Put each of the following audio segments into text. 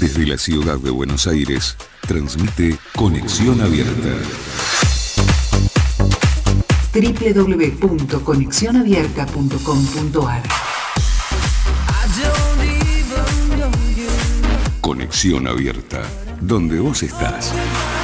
Desde la ciudad de Buenos Aires, transmite Conexión Abierta. www.conexionabierta.com.ar. Conexión Abierta, donde vos estás.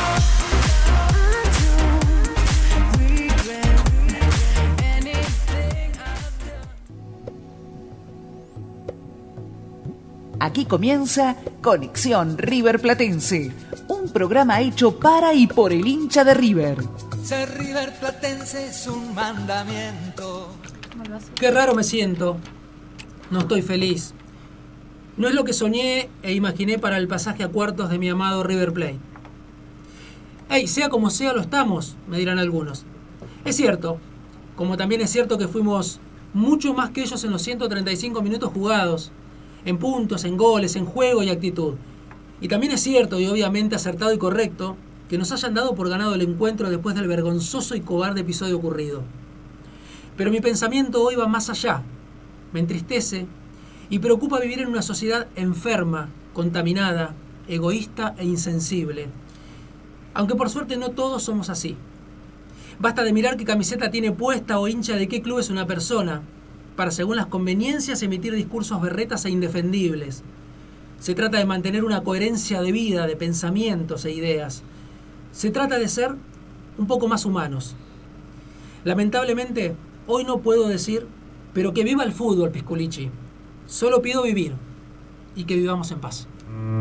Aquí comienza Conexión River Platense, un programa hecho para y por el hincha de River. Ser River Platense es un mandamiento. Qué raro me siento. No estoy feliz. No es lo que soñé e imaginé para el pasaje a cuartos de mi amado River Plate. Hey, sea como sea, lo estamos, me dirán algunos. Es cierto, como también es cierto que fuimos mucho más que ellos en los 135 minutos jugados, en puntos, en goles, en juego y actitud. Y también es cierto, y obviamente acertado y correcto, que nos hayan dado por ganado el encuentro después del vergonzoso y cobarde episodio ocurrido. Pero mi pensamiento hoy va más allá. Me entristece y preocupa vivir en una sociedad enferma, contaminada, egoísta e insensible. Aunque por suerte no todos somos así. Basta de mirar qué camiseta tiene puesta o hincha de qué club es una persona, para según las conveniencias emitir discursos berretas e indefendibles. Se trata de mantener una coherencia de vida, de pensamientos e ideas. Se trata de ser un poco más humanos. Lamentablemente, hoy no puedo decir, pero que viva el fútbol, Pisculichi. Solo pido vivir y que vivamos en paz.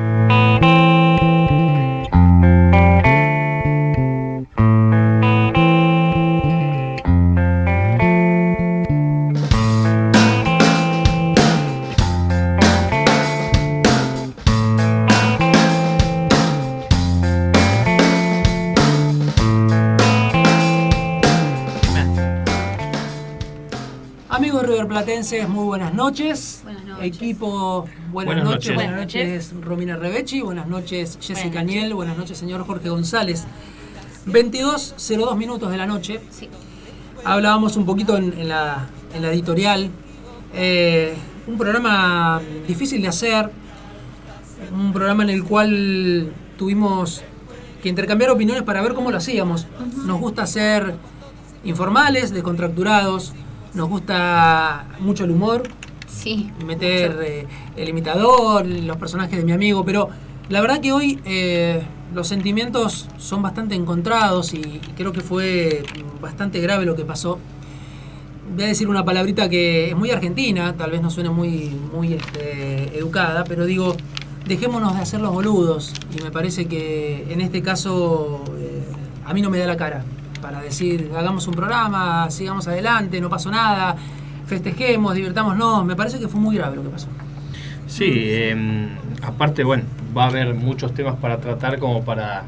Platenses, muy buenas noches. Buenas noches. Equipo, buenas noches. Buenas noches, Romina Rebechi. Buenas noches, Jessica Niel. Buenas noches, señor Jorge González. 22:02 minutos de la noche. Sí. Hablábamos un poquito en la editorial. Un programa difícil de hacer. Un programa en el cual tuvimos que intercambiar opiniones para ver cómo lo hacíamos. Nos gusta ser informales, descontracturados. Nos gusta mucho el humor, sí, meter el imitador, los personajes de mi amigo, pero la verdad que hoy los sentimientos son bastante encontrados y creo que fue bastante grave lo que pasó. Voy a decir una palabrita que es muy argentina, tal vez no suene muy educada, pero digo, dejémonos de hacer los boludos, y me parece que en este caso a mí no me da la cara para decir, hagamos un programa, sigamos adelante, no pasó nada, festejemos, divirtámonos. Me parece que fue muy grave lo que pasó. Sí, aparte, bueno, va a haber muchos temas para tratar como para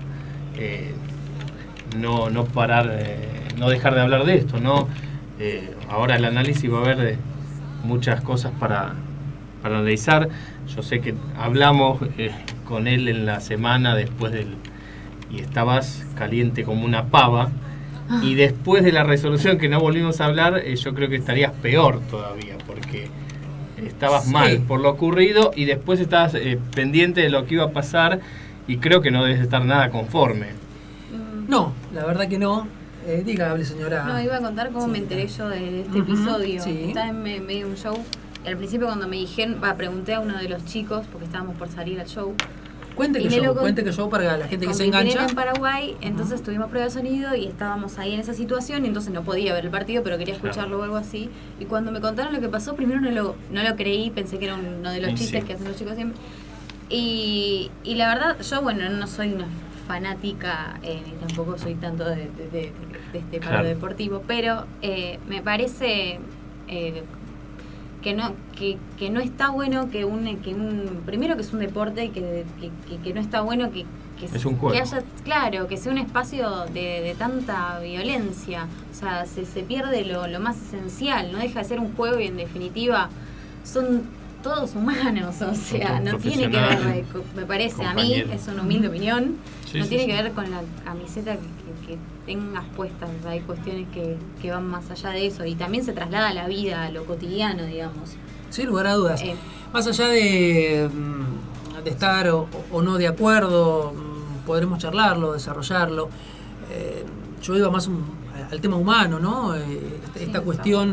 no parar, no dejar de hablar de esto, ¿no? Ahora el análisis va a haber muchas cosas para analizar. Yo sé que hablamos con él en la semana después y estabas caliente como una pava. Y después de la resolución que no volvimos a hablar, yo creo que estarías peor todavía, porque estabas mal por lo ocurrido y después estabas pendiente de lo que iba a pasar y creo que no debes estar nada conforme. No, la verdad que no. Dígame, señora. No, iba a contar cómo me enteré yo de este episodio. Sí. Estaba en medio de un show. Y al principio cuando me dijeron, pregunté a uno de los chicos, porque estábamos por salir al show. Cuente que show para la gente que se engancha. En Paraguay, entonces tuvimos prueba de sonido y estábamos ahí en esa situación y entonces no podía ver el partido, pero quería escucharlo o algo así. Y cuando me contaron lo que pasó, primero no lo creí, pensé que era uno de los chistes que hacen los chicos siempre. Y la verdad, yo no soy una fanática, ni tampoco soy tanto de este paro deportivo, pero me parece que no está bueno primero que es un deporte y que no está bueno que es un juego. Que haya, claro, que sea un espacio de tanta violencia. O sea, se pierde lo más esencial, no deja de ser un juego y en definitiva son todos humanos, o sea, no tiene que ver, me parece, a mí es una humilde opinión, no tiene que ver con la camiseta que tengas puestas. Hay cuestiones que van más allá de eso y también se traslada a la vida, a lo cotidiano, digamos. Sin lugar a dudas. Más allá de de estar o no de acuerdo, podremos charlarlo, desarrollarlo. Yo iba más al tema humano, ¿no? Esta cuestión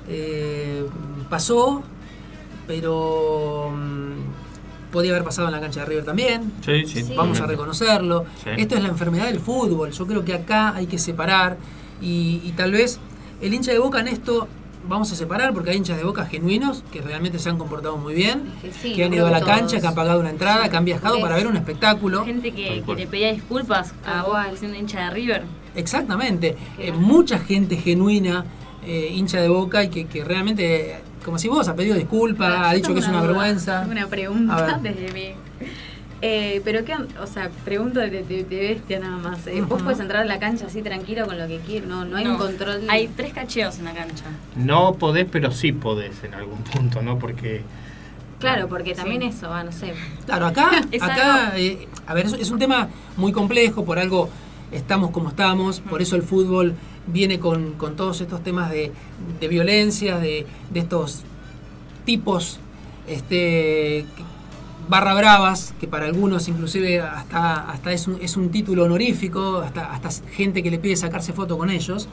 pasó, pero podía haber pasado en la cancha de River también. Sí, vamos a reconocerlo. Sí. Esto es la enfermedad del fútbol. Yo creo que acá hay que separar y tal vez el hincha de Boca en esto vamos a separar, porque hay hinchas de Boca genuinos que realmente se han comportado muy bien, que han ido a la cancha, que han pagado una entrada, que han viajado para ver un espectáculo. Gente que le pedía disculpas a vos siendo hincha de River. Exactamente. Mucha gente genuina, hincha de Boca, y que realmente, como si vos, ha pedido disculpas, ha dicho que es una vergüenza. Tengo una pregunta desde mi... pero qué, o sea, pregunto de bestia nada más. ¿Vos podés entrar a la cancha así tranquilo con lo que quieras? No hay un control. Hay 3 cacheos en la cancha. No podés, pero sí podés en algún punto, ¿no? Porque... Claro, porque también eso va, no sé. Claro, acá a ver, es un tema muy complejo, por algo estamos como estamos, por eso el fútbol viene con todos estos temas de violencia, de estos tipos barra bravas, que para algunos inclusive hasta es un título honorífico, hasta gente que le pide sacarse foto con ellos.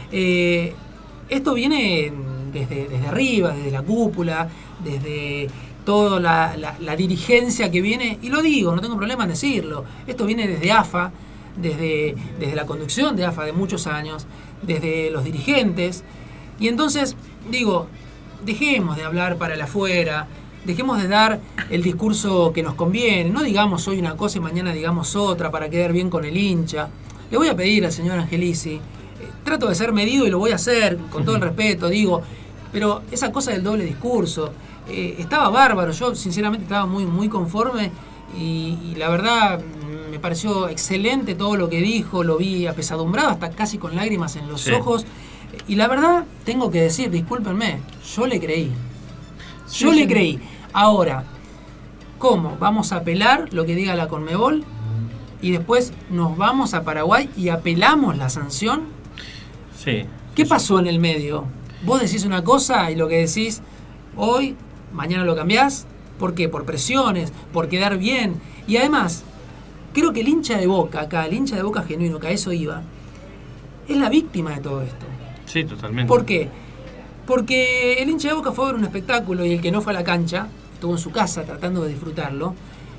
Esto viene desde arriba, desde la cúpula, desde toda la dirigencia que viene, y lo digo, no tengo problema en decirlo, esto viene desde AFA, desde la conducción de AFA de muchos años, desde los dirigentes, y entonces digo, dejemos de hablar para el afuera, dejemos de dar el discurso que nos conviene, no digamos hoy una cosa y mañana digamos otra para quedar bien con el hincha. Le voy a pedir al señor Angelici, trato de ser medido y lo voy a hacer con todo el respeto, digo, pero esa cosa del doble discurso, estaba bárbaro, yo sinceramente estaba muy conforme y la verdad me pareció excelente todo lo que dijo, lo vi apesadumbrado, hasta casi con lágrimas en los ojos, y la verdad tengo que decir, discúlpenme, yo le creí. Yo le creí. Ahora, ¿cómo? Vamos a apelar lo que diga la Conmebol y después nos vamos a Paraguay y apelamos la sanción. Sí. ¿Qué pasó en el medio? Vos decís una cosa y lo que decís hoy, mañana lo cambiás. ¿Por qué? Por presiones, por quedar bien. Y además, creo que el hincha de Boca acá, el hincha de Boca genuino, que a eso iba, es la víctima de todo esto. Sí, totalmente. ¿Por qué? Porque el hincha de Boca fue a ver un espectáculo y el que no fue a la cancha, estuvo en su casa tratando de disfrutarlo,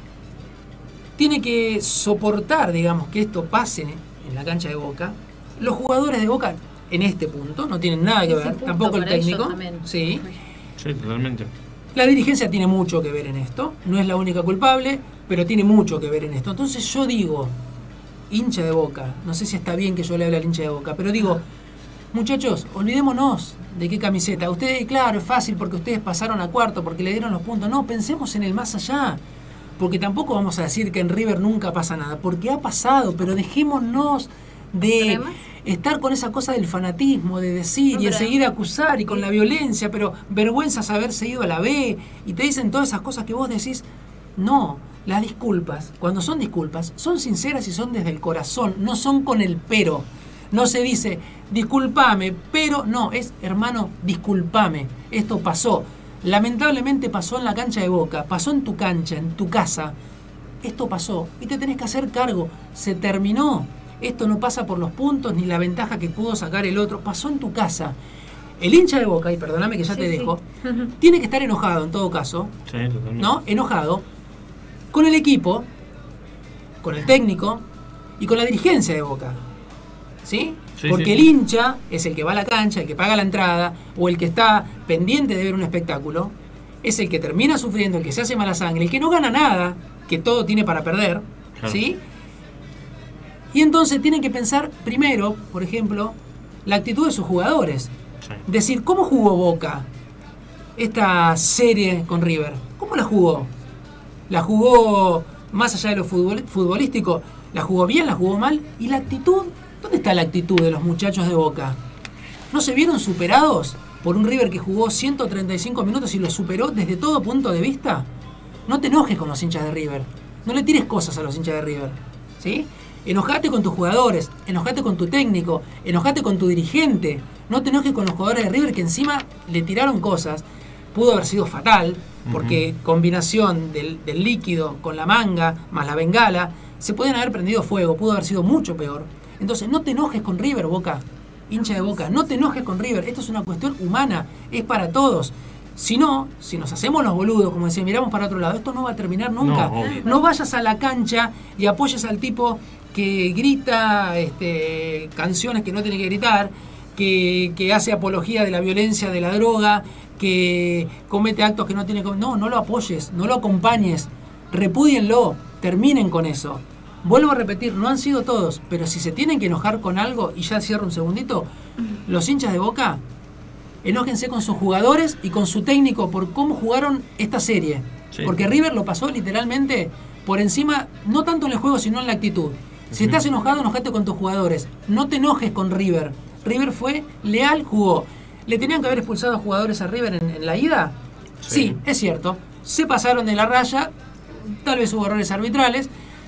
tiene que soportar, digamos, que esto pase en la cancha de Boca. Los jugadores de Boca, en este punto, no tienen nada que ver, tampoco el técnico. Sí, totalmente. La dirigencia tiene mucho que ver en esto, no es la única culpable, pero tiene mucho que ver en esto. Entonces yo digo, hincha de Boca, no sé si está bien que yo le hable al hincha de Boca, pero digo, muchachos, olvidémonos de qué camiseta. Ustedes, claro, es fácil porque ustedes pasaron a cuarto, porque le dieron los puntos. No, pensemos en el más allá. Porque tampoco vamos a decir que en River nunca pasa nada, porque ha pasado, pero dejémonos de estar con esa cosa del fanatismo, de decir y enseguida acusar y con la violencia, pero vergüenza haberse ido a la B y te dicen todas esas cosas que vos decís. No, las disculpas, cuando son disculpas, son sinceras y son desde el corazón, no son con el pero. No se dice, discúlpame, pero no, es, hermano, discúlpame, esto pasó. Lamentablemente pasó en la cancha de Boca, pasó en tu cancha, en tu casa. Esto pasó y te tenés que hacer cargo. Se terminó. Esto no pasa por los puntos ni la ventaja que pudo sacar el otro. Pasó en tu casa. El hincha de Boca, y perdóname que ya te dejo, tiene que estar enojado en todo caso. Sí, totalmente. ¿No? Enojado con el equipo, con el técnico y con la dirigencia de Boca. ¿Sí? Porque el hincha es el que va a la cancha, el que paga la entrada, o el que está pendiente de ver un espectáculo, es el que termina sufriendo, el que se hace mala sangre, el que no gana nada, que todo tiene para perder, claro. ¿Sí? Y entonces tienen que pensar primero, por ejemplo, la actitud de sus jugadores. Sí. Decir, ¿cómo jugó Boca esta serie con River? ¿Cómo la jugó? ¿La jugó más allá de lo futbolístico? ¿La jugó bien? ¿La jugó mal? ¿Y la actitud? ¿Dónde está la actitud de los muchachos de Boca? ¿No se vieron superados por un River que jugó 135 minutos y lo superó desde todo punto de vista? No te enojes con los hinchas de River. No le tires cosas a los hinchas de River. ¿Sí? Enojate con tus jugadores, enojate con tu técnico, enojate con tu dirigente. No te enojes con los jugadores de River que encima le tiraron cosas. pudo haber sido fatal, porque combinación del líquido con la manga más la bengala, se pueden haber prendido fuego, pudo haber sido mucho peor. Entonces no te enojes con River, Boca, hincha de Boca, no te enojes con River, esto es una cuestión humana, es para todos. Si no, si nos hacemos los boludos, como decía, miramos para otro lado, esto no va a terminar nunca. No vayas a la cancha y apoyes al tipo que grita canciones que no tiene que gritar, que hace apología de la violencia, de la droga, que comete actos que no tiene que... No lo apoyes, no lo acompañes, repúdienlo, terminen con eso. Vuelvo a repetir, no han sido todos, pero si se tienen que enojar con algo, y ya cierro un segundito, los hinchas de Boca, enójense con sus jugadores y con su técnico por cómo jugaron esta serie. Sí. Porque River lo pasó literalmente por encima, no tanto en el juego, sino en la actitud. Si estás enojado, enojate con tus jugadores. No te enojes con River. River fue leal, jugó. ¿Le tenían que haber expulsado a jugadores a River en la ida? Sí, es cierto. Se pasaron de la raya, tal vez hubo errores arbitrales.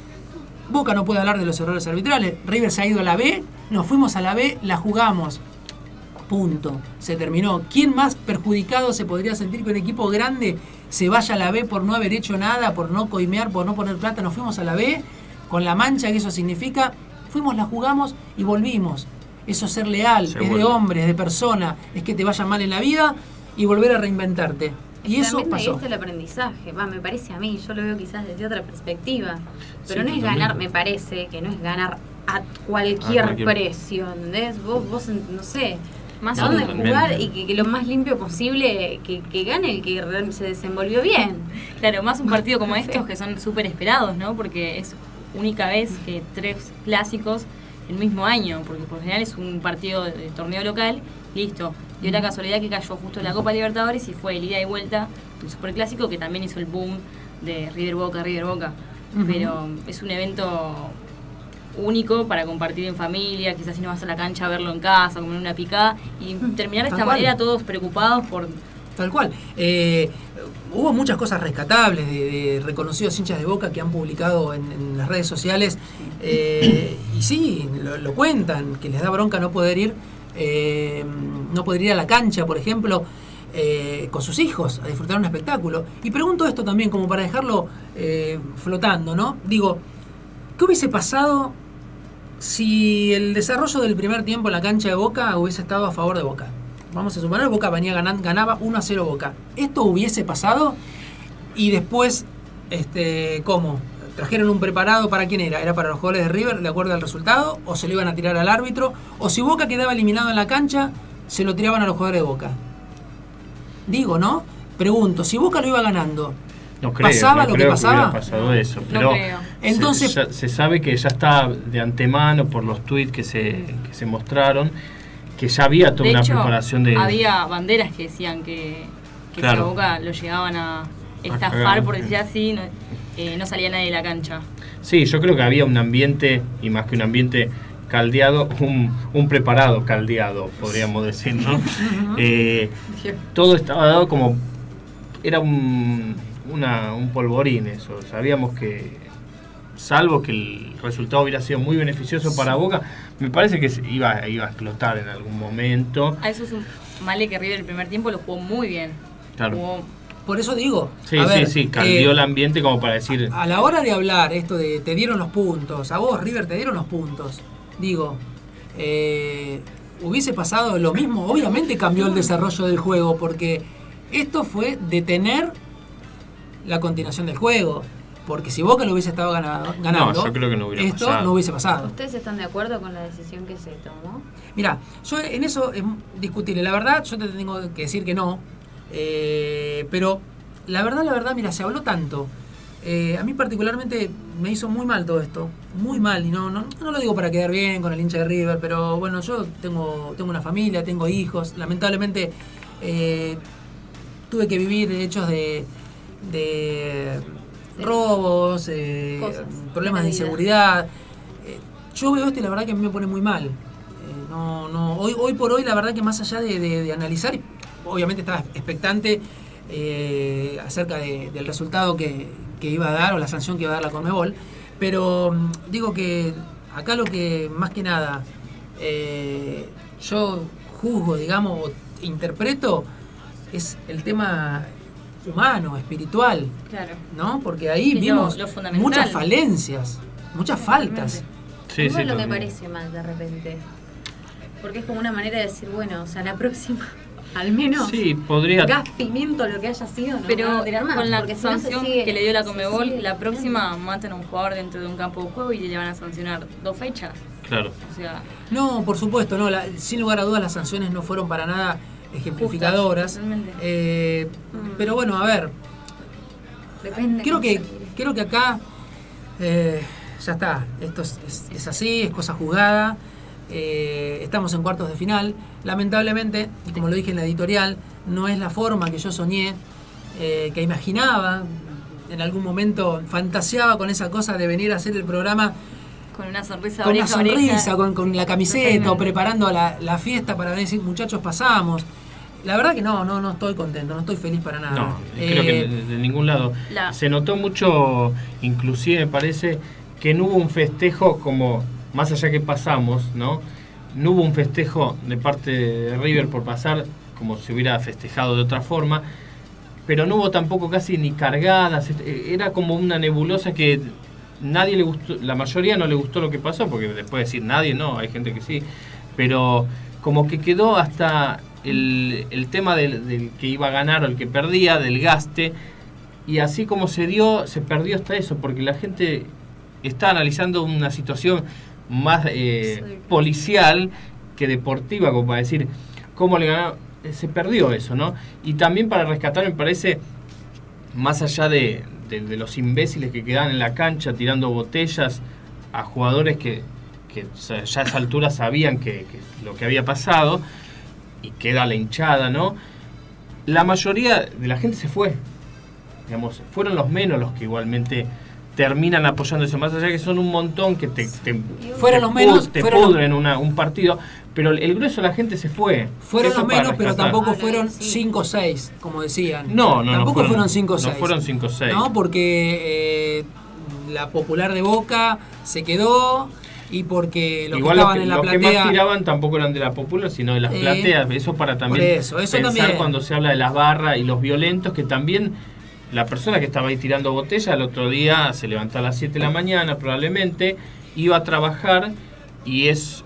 Boca no puede hablar de los errores arbitrales. River se ha ido a la B, nos fuimos a la B, la jugamos. Punto. Se terminó. ¿Quién más perjudicado se podría sentir que un equipo grande se vaya a la B por no haber hecho nada, por no coimear, por no poner plata? Nos fuimos a la B con la mancha que eso significa. Fuimos, la jugamos y volvimos. Eso es ser leal, es de hombre, es de persona, es que te vaya mal en la vida y volver a reinventarte. Y eso también pasó. También el aprendizaje, me parece a mí, yo lo veo quizás desde otra perspectiva, pero no es ganar, me parece que no es ganar a cualquier precio, ¿entendés? Vos no sé, más o menos jugar y que lo más limpio posible, que gane el que se desenvolvió bien. Claro, más un partido como estos que son súper esperados, ¿no? Porque es única vez que 3 clásicos el mismo año, porque por general es un partido de torneo local, listo. Dio la casualidad que cayó justo en la Copa Libertadores y fue el ida y vuelta, el superclásico, que también hizo el boom de River Boca. Pero es un evento único para compartir en familia, quizás si no vas a la cancha a verlo en casa, comer una picada y terminar de esta manera todos preocupados por... Tal cual. Hubo muchas cosas rescatables de reconocidos hinchas de Boca que han publicado en las redes sociales y sí, lo cuentan, que les da bronca no poder ir a la cancha, por ejemplo, con sus hijos a disfrutar un espectáculo. Y pregunto esto también como para dejarlo flotando, ¿no? Digo, ¿qué hubiese pasado si el desarrollo del primer tiempo en la cancha de Boca hubiese estado a favor de Boca? Vamos a suponer, Boca ganaba 1-0 Boca. ¿Esto hubiese pasado? Y después, ¿cómo? ¿Trajeron un preparado para quién era? ¿Era para los jugadores de River, de acuerdo al resultado? ¿O se lo iban a tirar al árbitro? ¿O si Boca quedaba eliminado en la cancha, se lo tiraban a los jugadores de Boca? Digo, ¿no? Pregunto, si Boca lo iba ganando, ¿pasaba lo que pasaba? No pasado eso, pero no creo. Entonces, se sabe que ya está de antemano por los tweets que se mostraron, que ya había toda una preparación de... había banderas que decían que claro, si a Boca lo llegaban a estafar, por decir así, no salía nadie de la cancha. Sí, yo creo que había un ambiente, y más que un ambiente caldeado, un preparado caldeado, podríamos decir, ¿no? Todo estaba dado como... Era un polvorín eso. Sabíamos que, salvo que el resultado hubiera sido muy beneficioso para Boca, me parece que iba a explotar en algún momento. A eso es un male que River el primer tiempo lo jugó muy bien. Claro. Por eso digo. Sí, cambió el ambiente como para decir... A la hora de hablar esto de te dieron los puntos, a vos River te dieron los puntos, digo, hubiese pasado lo mismo. Obviamente cambió el desarrollo del juego, porque esto fue detener la continuación del juego. Porque si Boca lo hubiese estado ganando, no, yo creo que no hubiera esto pasado. No hubiese pasado. ¿Ustedes están de acuerdo con la decisión que se tomó? Mira, yo en eso es discutible. La verdad, yo te tengo que decir que no. Pero la verdad, mira, se habló tanto. A mí particularmente me hizo muy mal todo esto. Muy mal. Y no lo digo para quedar bien con el hincha de River, pero bueno, yo tengo una familia, tengo hijos. Lamentablemente tuve que vivir hechos de robos, problemas de inseguridad. Yo veo esto y la verdad que a mí me pone muy mal. Hoy por hoy la verdad que más allá de analizar, obviamente estaba expectante acerca del resultado que iba a dar o la sanción que iba a dar la Conmebol, pero digo que acá lo que más que nada yo juzgo, digamos, o interpreto, es el tema humano, espiritual, Claro. ¿no? Porque ahí Es vimos lo fundamental. muchas falencias, muchas faltas. Sí, Igual sí, lo me totalmente. parece mal de repente. Porque es como una manera de decir, bueno, o sea, la próxima, al menos, Sí, podría. gas, pimiento, lo que haya sido, no Pero van a tirar más, con la porque si no se sanción sigue- que le dio la se Conmebol, sigue la próxima tirando. matan a un jugador dentro de un campo de juego y le van a sancionar 2 fechas. Claro. O sea, No, por supuesto, no. Sin lugar a dudas las sanciones no fueron para nada ejemplificadoras. totalmente. Pero bueno, a ver, Depende creo cómo que, se mire. creo que acá ya está. Esto es así, es cosa jugada. Estamos en cuartos de final. Lamentablemente, y como lo dije en la editorial, no es la forma que yo soñé, que imaginaba. En algún momento fantaseaba con esa cosa de venir a hacer el programa Con una sonrisa, con una oreja a oreja. sonrisa, con la camiseta o Totalmente. preparando la fiesta para decir, muchachos, pasamos. La verdad que no estoy contento, no estoy feliz para nada. No, creo que de ningún lado. Se notó mucho, inclusive me parece, que no hubo un festejo como, más allá que pasamos, ¿no? No hubo un festejo de parte de River por pasar, como se hubiera festejado de otra forma, pero no hubo tampoco casi ni cargadas, era como una nebulosa que nadie le gustó, la mayoría no le gustó lo que pasó, porque después decir nadie, no, hay gente que sí, pero como que quedó hasta el tema del que iba a ganar o el que perdía, del gaste, y así como se dio, se perdió hasta eso, porque la gente está analizando una situación más policial que deportiva, como para decir cómo le ganó, se perdió eso, ¿no? Y también para rescatar, me parece, más allá de los imbéciles que quedaban en la cancha tirando botellas a jugadores que ya a esa altura sabían que lo que había pasado, y queda la hinchada, ¿no? La mayoría de la gente se fue, digamos, fueron los menos los que igualmente terminan apoyándose, más allá que son un montón que fueron los menos, te fueron pudren un partido, pero el grueso de la gente se fue. Fueron Eso los para menos, pero rescatar. tampoco fueron 5 o 6, como decían. No tampoco fueron 5 o 6. No fueron 5 o 6. No, porque la popular de Boca se quedó y porque los igual que estaban en la los que platea más tiraban tampoco eran de la popular, sino de las plateas. Eso para también eso pensar también. cuando se habla de las barras y los violentos, que también la persona que estaba ahí tirando botella el otro día se levantó a las 7 de la mañana probablemente, iba a trabajar y es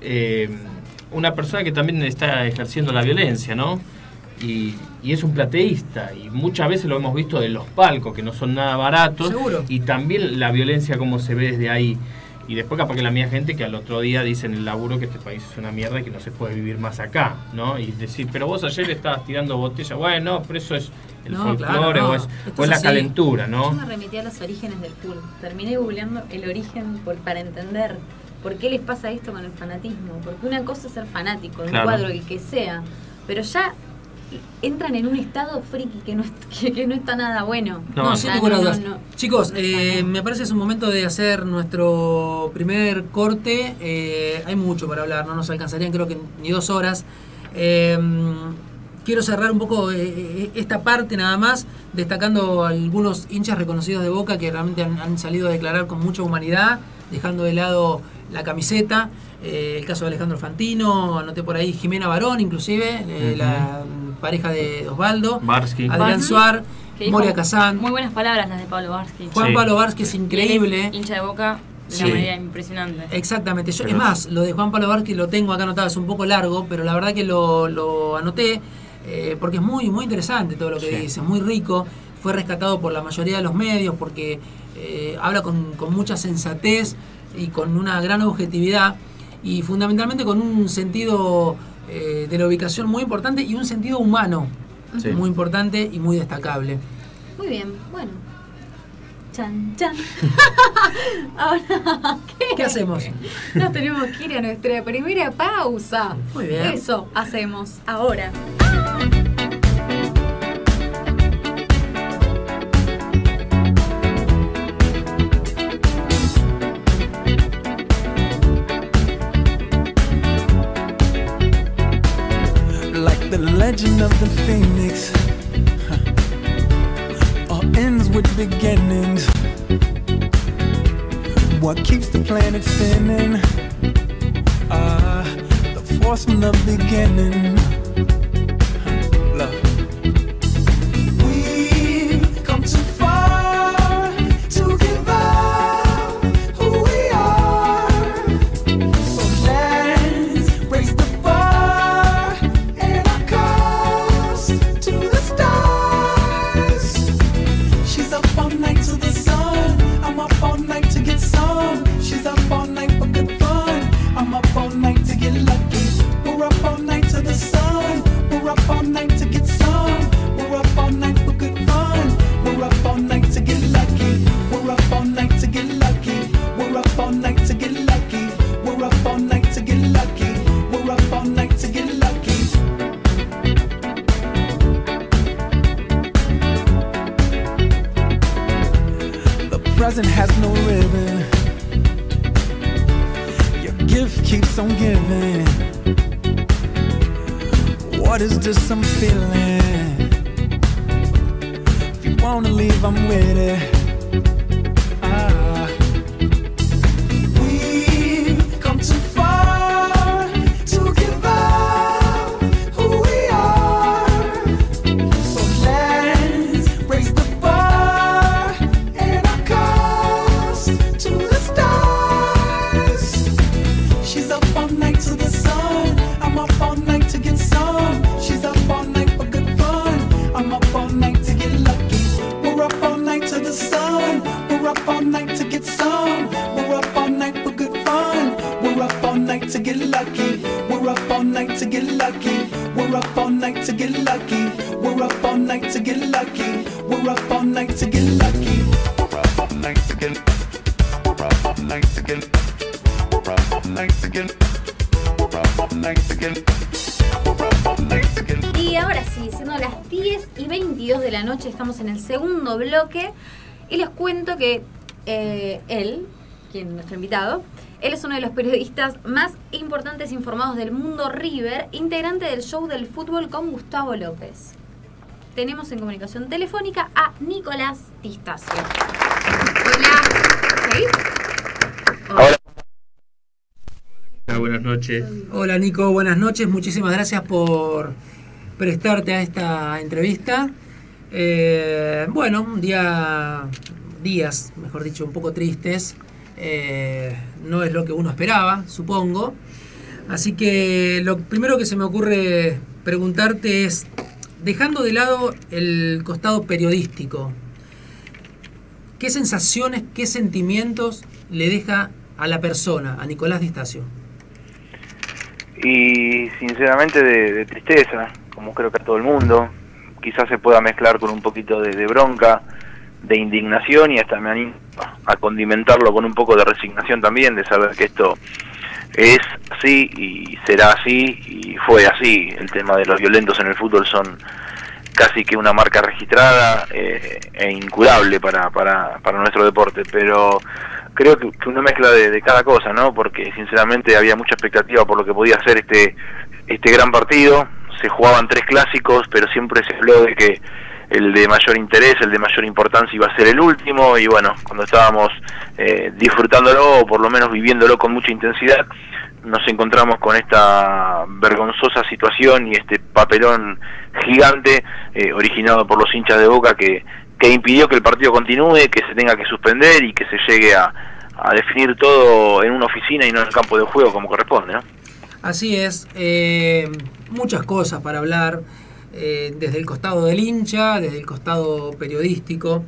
una persona que también está ejerciendo la violencia, ¿no? Y es un plateísta, y muchas veces lo hemos visto de los palcos, que no son nada baratos. Seguro. Y también la violencia como se ve desde ahí. Y después capaz que la mía gente que al otro día dicen en el laburo que este país es una mierda y que no se puede vivir más acá, ¿no? Y decir, pero vos ayer estabas tirando botella, bueno, pero eso es el folclore, claro, no. o es la así. calentura, ¿no? Yo me remití a los orígenes del fútbol. Terminé googleando el origen para entender por qué les pasa esto con el fanatismo. Porque una cosa es ser fanático de un cuadro, el que sea, pero ya entran en un estado friki que no está nada bueno. Sin ninguna duda. Chicos, me parece que es un momento de hacer nuestro primer corte. Hay mucho para hablar, no nos alcanzarían creo que ni 2 horas. Quiero cerrar un poco esta parte nada más, destacando algunos hinchas reconocidos de Boca que realmente han salido a declarar con mucha humanidad, dejando de lado la camiseta. El caso de Alejandro Fantino, anoté por ahí Jimena Barón, inclusive, la pareja de Osvaldo, Barsky. Adrián Suar, Moria Kazán. Muy buenas palabras las de Pablo Barsky. Juan Pablo Barsky es increíble. Él es hincha de Boca de una manera impresionante. Exactamente. Es más, lo de Juan Pablo Barsky lo tengo acá anotado, es un poco largo, pero la verdad que lo anoté porque es muy, muy interesante todo lo que dice, muy rico. Fue rescatado por la mayoría de los medios porque habla con mucha sensatez y con una gran objetividad y fundamentalmente con un sentido de la ubicación muy importante y un sentido humano muy importante y muy destacable. Muy bien, bueno. Chan, chan. Ahora, ¿qué hacemos? Nos tenemos que ir a nuestra primera pausa. Muy bien. Eso hacemos ahora. Like the legend of the phoenix, all ends with beginnings. What keeps the planet spinning? The force from the beginning. Love. present has no ribbon. Your gift keeps on giving. What is this I'm feeling? If you wanna leave, I'm with it. We've come too far to give up who we are. So let's raise the bar and our cups to the stars. She's up all night to the sun. I'm up all night to get some. She's up all night for good fun. I'm up all night to get lucky. We're up all night to the sun. We're up all night to get some. We're up all night for good fun. We're up all night to get lucky. We're up all night to get lucky. We're up all night to get lucky. We're up all night to get lucky. We're up all night to get lucky. We're up all night to get. We're up all night to get. We're up all night to get. We're up all night to get. We're up all night to get. Y ahora sí, siendo las 10:22 de la noche, estamos en el segundo bloque y les cuento que él, nuestro invitado, él es uno de los periodistas más importantes informados del mundo River, integrante del show del fútbol con Gustavo López. Tenemos en comunicación telefónica a Nicolás Distacio. Hola. ¿Sí? Hola. Buenas noches. Hola Nico, buenas noches. Muchísimas gracias por prestarte a esta entrevista. Bueno, días, mejor dicho, un poco tristes. No es lo que uno esperaba, supongo. Así que lo primero que se me ocurre preguntarte es, dejando de lado el costado periodístico, ¿qué sensaciones, qué sentimientos le deja a la persona, a Nicolás Distacio? Y sinceramente de tristeza, como creo que a todo el mundo. Quizás se pueda mezclar con un poquito de bronca, de indignación, y hasta me animo a condimentarlo con un poco de resignación también, de saber que esto es así y será así y fue así. El tema de los violentos en el fútbol son casi que una marca registrada e incurable para nuestro deporte, pero creo que una mezcla de cada cosa, ¿no? Porque sinceramente había mucha expectativa por lo que podía ser este gran partido. Se jugaban 3 clásicos, pero siempre se habló de que el de mayor interés, el de mayor importancia iba a ser el último, y bueno, cuando estábamos disfrutándolo, o por lo menos viviéndolo con mucha intensidad, nos encontramos con esta vergonzosa situación y este papelón gigante originado por los hinchas de Boca que impidió que el partido continúe, que se tenga que suspender y que se llegue a definir todo en una oficina y no en el campo de juego como corresponde, ¿no? Así es, muchas cosas para hablar, desde el costado del hincha, desde el costado periodístico,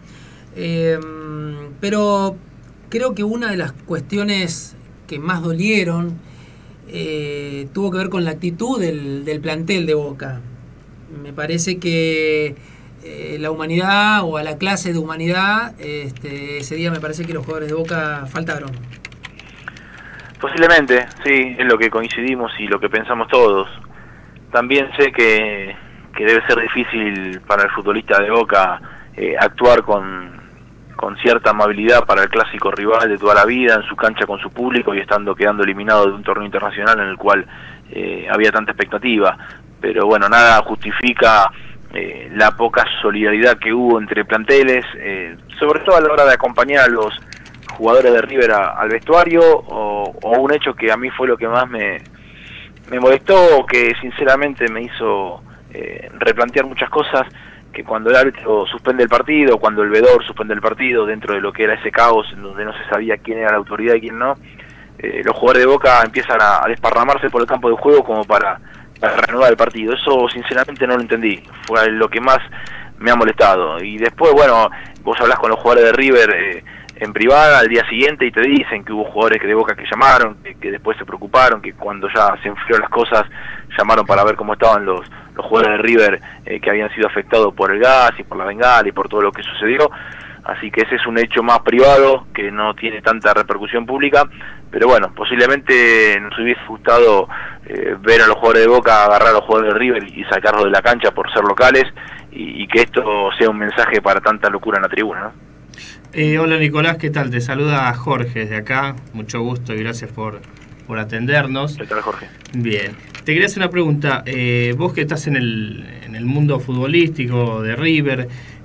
pero creo que una de las cuestiones que más dolieron tuvo que ver con la actitud del plantel de Boca. Me parece que la humanidad, o a la clase de humanidad, ese día me parece que los jugadores de Boca faltaron. Posiblemente, sí, es lo que coincidimos y lo que pensamos todos. También sé que debe ser difícil para el futbolista de Boca actuar con cierta amabilidad para el clásico rival de toda la vida, en su cancha con su público y quedando eliminado de un torneo internacional en el cual había tanta expectativa. Pero bueno, nada justifica la poca solidaridad que hubo entre planteles, sobre todo a la hora de acompañar a los jugadores de River al vestuario, o un hecho que a mí fue lo que más me molestó, que sinceramente me hizo replantear muchas cosas, que cuando el árbitro suspende el partido, cuando el vedor suspende el partido, dentro de lo que era ese caos en donde no se sabía quién era la autoridad y quién no, los jugadores de Boca empiezan a desparramarse por el campo de juego como para reanudar el partido. Eso sinceramente no lo entendí, fue lo que más me ha molestado. Y después, bueno, vos hablás con los jugadores de River en privada al día siguiente y te dicen que hubo jugadores de Boca que llamaron, que después se preocuparon, que cuando ya se enfriaron las cosas llamaron para ver cómo estaban los jugadores de River que habían sido afectados por el gas y por la bengala y por todo lo que sucedió. Así que ese es un hecho más privado que no tiene tanta repercusión pública, pero bueno, posiblemente nos hubiese gustado ver a los jugadores de Boca agarrar a los jugadores de River y sacarlos de la cancha por ser locales, y que esto sea un mensaje para tanta locura en la tribuna, ¿no? Hola Nicolás, ¿qué tal? Te saluda Jorge desde acá. Mucho gusto y gracias por atendernos. ¿Qué tal, Jorge? Bien. Te quería hacer una pregunta. Vos que estás en el mundo futbolístico de River,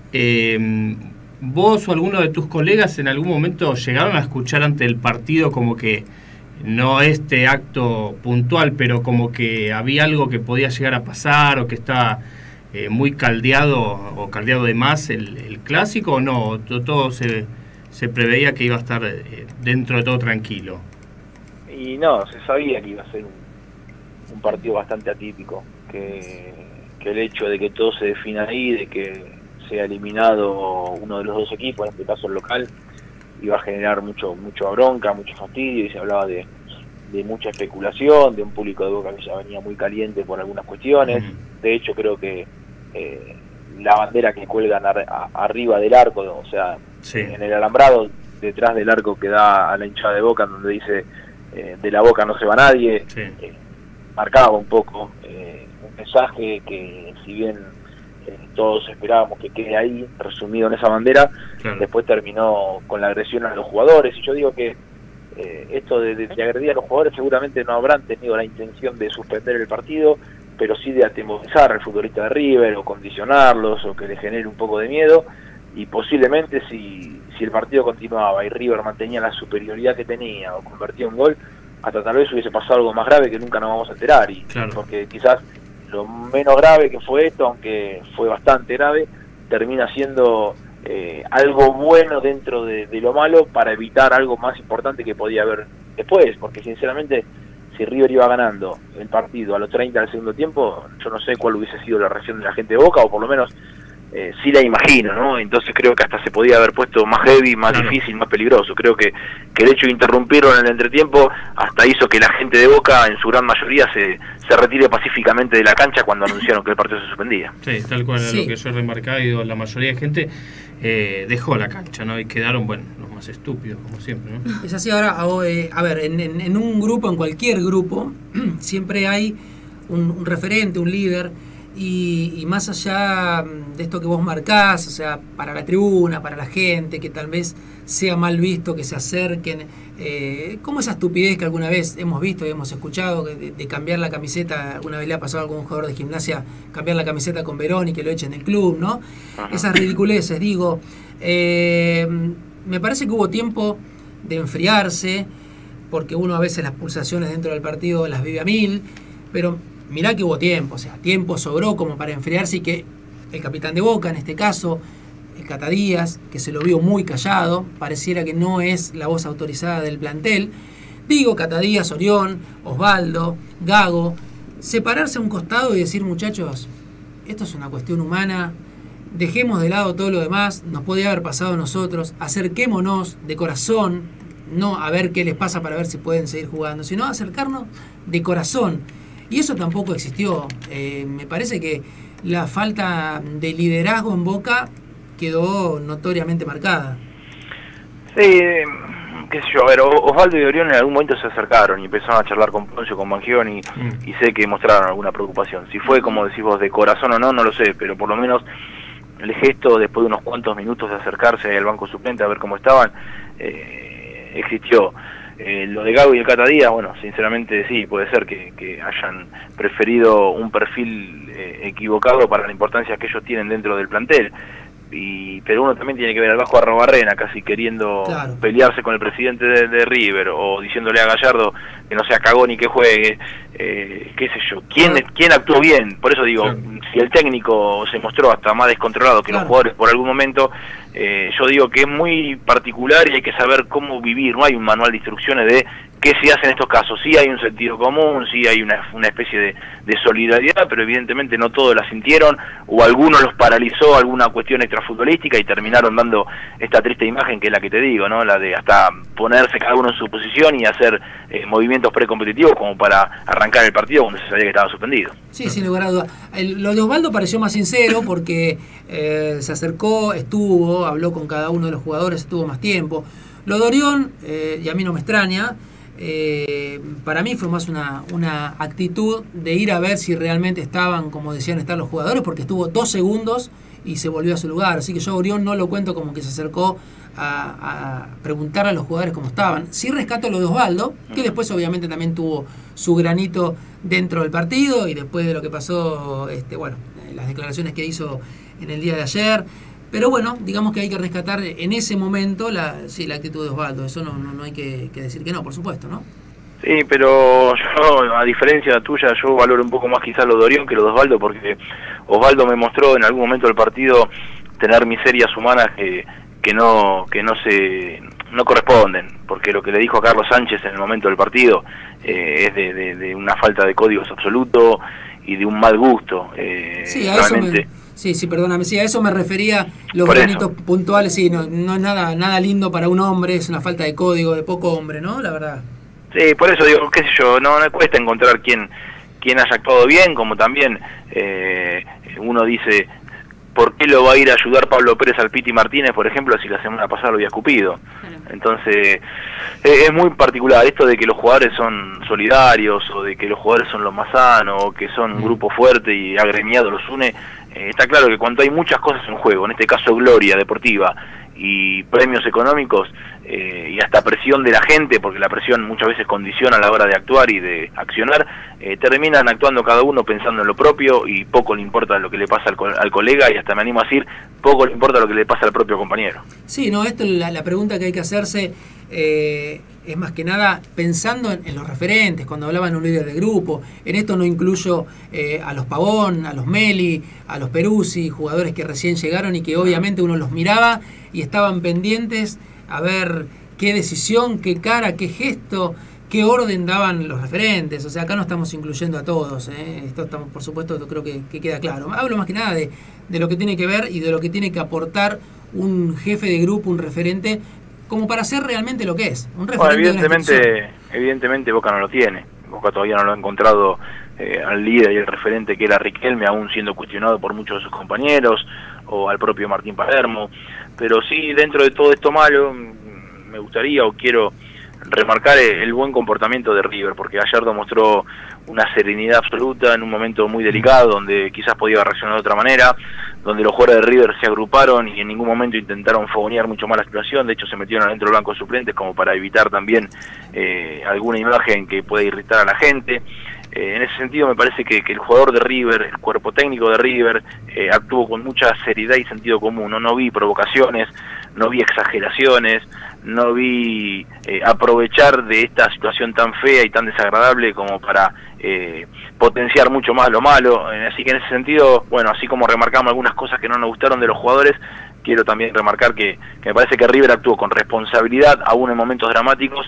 ¿vos o alguno de tus colegas en algún momento llegaron a escuchar ante el partido como que, no este acto puntual, pero como que había algo que podía llegar a pasar o que estaba muy caldeado o caldeado de más el clásico, o no? Todo se preveía que iba a estar dentro de todo tranquilo. Y no, se sabía que iba a ser un partido bastante atípico, que el hecho de que todo se defina ahí, de que sea eliminado uno de los dos equipos, en este caso el local, iba a generar mucha bronca, mucho fastidio, y se hablaba de mucha especulación, de un público de Boca que ya venía muy caliente por algunas cuestiones. De hecho, creo que la bandera que cuelgan arriba del arco, o sea, sí, en el alambrado detrás del arco que da a la hinchada de Boca, donde dice de la Boca no se va nadie, sí, marcaba un poco un mensaje que, si bien todos esperábamos que quede ahí resumido en esa bandera, claro, después terminó con la agresión a los jugadores. Y yo digo que esto de agredir a los jugadores seguramente no habrán tenido la intención de suspender el partido, pero sí de atemorizar al futbolista de River, o condicionarlos, o que le genere un poco de miedo. Y posiblemente si el partido continuaba y River mantenía la superioridad que tenía o convertía un gol, hasta tal vez hubiese pasado algo más grave que nunca nos vamos a enterar. Y claro, porque quizás lo menos grave que fue esto, aunque fue bastante grave, termina siendo algo bueno dentro de lo malo, para evitar algo más importante que podía haber después. Porque sinceramente, si River iba ganando el partido a los 30 del segundo tiempo, yo no sé cuál hubiese sido la reacción de la gente de Boca, o por lo menos sí la imagino, ¿no? Entonces creo que hasta se podía haber puesto más heavy, más claro, difícil, más peligroso. Creo que el hecho de interrumpirlo en el entretiempo hasta hizo que la gente de Boca, en su gran mayoría, se retire pacíficamente de la cancha cuando anunciaron que el partido se suspendía. Sí, tal cual, sí, lo que yo he remarcado, y la mayoría de gente dejó la cancha, ¿no? Y quedaron, bueno, los más estúpidos, como siempre, ¿no? Es así. Ahora, a ver, en un grupo, en cualquier grupo, siempre hay un referente, un líder. Y más allá de esto que vos marcás, o sea, para la tribuna, para la gente, que tal vez sea mal visto que se acerquen, como esa estupidez que alguna vez hemos visto y hemos escuchado, de cambiar la camiseta. Alguna vez le ha pasado a algún jugador de Gimnasia cambiar la camiseta con Verón y que lo echen del club, ¿no? Esas ridiculeces, digo. Me parece que hubo tiempo de enfriarse, porque uno a veces las pulsaciones dentro del partido las vive a 1000, pero mirá que hubo tiempo, o sea, tiempo sobró como para enfriarse, y que el capitán de Boca, en este caso, el Cata Díaz, que se lo vio muy callado, pareciera que no es la voz autorizada del plantel. Digo, Cata Díaz, Orión, Osvaldo, Gago, separarse a un costado y decir, muchachos, esto es una cuestión humana, dejemos de lado todo lo demás, nos podía haber pasado a nosotros, acerquémonos de corazón, no a ver qué les pasa para ver si pueden seguir jugando, sino acercarnos de corazón. Y eso tampoco existió. Me parece que la falta de liderazgo en Boca quedó notoriamente marcada. Sí, qué sé yo, a ver, Osvaldo y Orión en algún momento se acercaron y empezaron a charlar con Poncio, con Bangioni, y sé que mostraron alguna preocupación. Si fue, como decís vos, de corazón o no, no lo sé, pero por lo menos el gesto, después de unos cuantos minutos de acercarse al banco suplente a ver cómo estaban, existió. Lo de Gago y el Cata Díaz, bueno, sinceramente sí, puede ser que hayan preferido un perfil equivocado para la importancia que ellos tienen dentro del plantel. Pero uno también tiene que ver al Vasco Arrobarrena casi queriendo pelearse con el presidente de River, o diciéndole a Gallardo que no sea cagón y que juegue, qué sé yo, ¿quién actuó bien? Por eso digo, si el técnico se mostró hasta más descontrolado que los jugadores por algún momento, yo digo que es muy particular y hay que saber cómo vivir. No hay un manual de instrucciones de qué se hace en estos casos. Sí hay un sentido común, sí hay una especie de solidaridad, pero evidentemente no todos la sintieron, o algunos los paralizó alguna cuestión extrafutbolística y terminaron dando esta triste imagen que es la que te digo, ¿no? La de hasta ponerse cada uno en su posición y hacer movimientos precompetitivos como para arrancar el partido cuando se sabía que estaba suspendido. Sí, sin lugar a duda. Lo de Osvaldo pareció más sincero porque se acercó, habló con cada uno de los jugadores, estuvo más tiempo. Lo de Orión, y a mí no me extraña, para mí fue más una actitud de ir a ver si realmente estaban como decían estar los jugadores, porque estuvo 2 segundos y se volvió a su lugar. Así que yo a Orión no lo cuento como que se acercó a preguntar a los jugadores cómo estaban. Sí rescato lo de Osvaldo, que después obviamente también tuvo su granito dentro del partido y después de lo que pasó, las declaraciones que hizo en el día de ayer. Pero bueno, digamos que hay que rescatar en ese momento la actitud de Osvaldo. Eso no hay que decir que no, por supuesto, ¿no? Sí, pero yo, a diferencia tuya, yo valoro un poco más quizás lo de Orión que lo de Osvaldo, porque Osvaldo me mostró en algún momento del partido tener miserias humanas que no corresponden, porque lo que le dijo a Carlos Sánchez en el momento del partido es de una falta de códigos absoluto y de un mal gusto. Sí, a realmente... Sí, perdóname, sí, a eso me refería, los granitos puntuales, sí, no es nada lindo para un hombre, es una falta de código, de poco hombre, ¿no? La verdad. Sí, por eso digo, qué sé yo, no cuesta encontrar quién haya actuado bien, como también uno dice, ¿por qué lo va a ir a ayudar Pablo Pérez al Piti Martínez, por ejemplo, si la semana pasada lo había escupido? Entonces, es muy particular esto de que los jugadores son solidarios, o de que los jugadores son los más sanos, o que son un grupo fuerte y agremiado los une. Está claro que cuando hay muchas cosas en juego, en este caso gloria deportiva y premios económicos, y hasta presión de la gente, porque la presión muchas veces condiciona a la hora de actuar y de accionar, terminan actuando cada uno pensando en lo propio y poco le importa lo que le pasa al colega, y hasta me animo a decir, poco le importa lo que le pasa al propio compañero. Sí, no, esto la pregunta que hay que hacerse es más que nada pensando en los referentes, cuando hablaban de un líder de grupo. En esto no incluyo a los Pavón, a los Meli, a los Peruzzi, jugadores que recién llegaron y que obviamente uno los miraba y estaban pendientes a ver qué decisión, qué cara, qué gesto, qué orden daban los referentes. O sea, acá no estamos incluyendo a todos, esto estamos, por supuesto, creo que queda claro. Hablo más que nada de lo que tiene que ver y de lo que tiene que aportar un jefe de grupo, un referente, como para ser realmente lo que es, un referente. Bueno, evidentemente Boca no lo tiene. Boca todavía no lo ha encontrado al líder y el referente que era Riquelme, aún siendo cuestionado por muchos de sus compañeros, o al propio Martín Palermo. Pero sí, dentro de todo esto malo, me gustaría o quiero remarcar el buen comportamiento de River, porque ayer demostró una serenidad absoluta en un momento muy delicado, donde quizás podía reaccionar de otra manera, donde los jugadores de River se agruparon y en ningún momento intentaron fogonear mucho más la situación. De hecho, se metieron adentro del banco de suplentes como para evitar también alguna imagen que pueda irritar a la gente. En ese sentido me parece que el jugador de River, el cuerpo técnico de River, actuó con mucha seriedad y sentido común. No vi provocaciones, no vi exageraciones, no vi aprovechar de esta situación tan fea y tan desagradable como para potenciar mucho más lo malo. Así que en ese sentido, bueno, así como remarcamos algunas cosas que no nos gustaron de los jugadores, quiero también remarcar que me parece que River actuó con responsabilidad, aún en momentos dramáticos,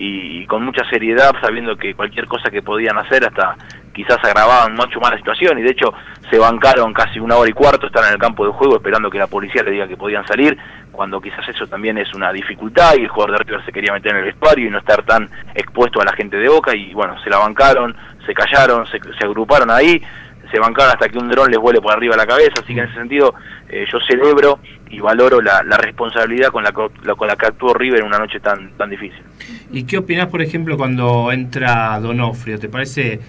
y con mucha seriedad, sabiendo que cualquier cosa que podían hacer hasta quizás agravaban mucho más la situación, y de hecho se bancaron casi 1 hora y cuarto estar en el campo de juego esperando que la policía le diga que podían salir, cuando quizás eso también es una dificultad, y el jugador de River se quería meter en el vestuario y no estar tan expuesto a la gente de Boca, y bueno, se la bancaron, se callaron, se agruparon ahí, se bancaron hasta que un dron les vuele por arriba la cabeza. Así que en ese sentido yo celebro y valoro la responsabilidad con la que actuó River en una noche tan difícil. ¿Y qué opinás, por ejemplo, cuando entra Donofrio? ¿Te parece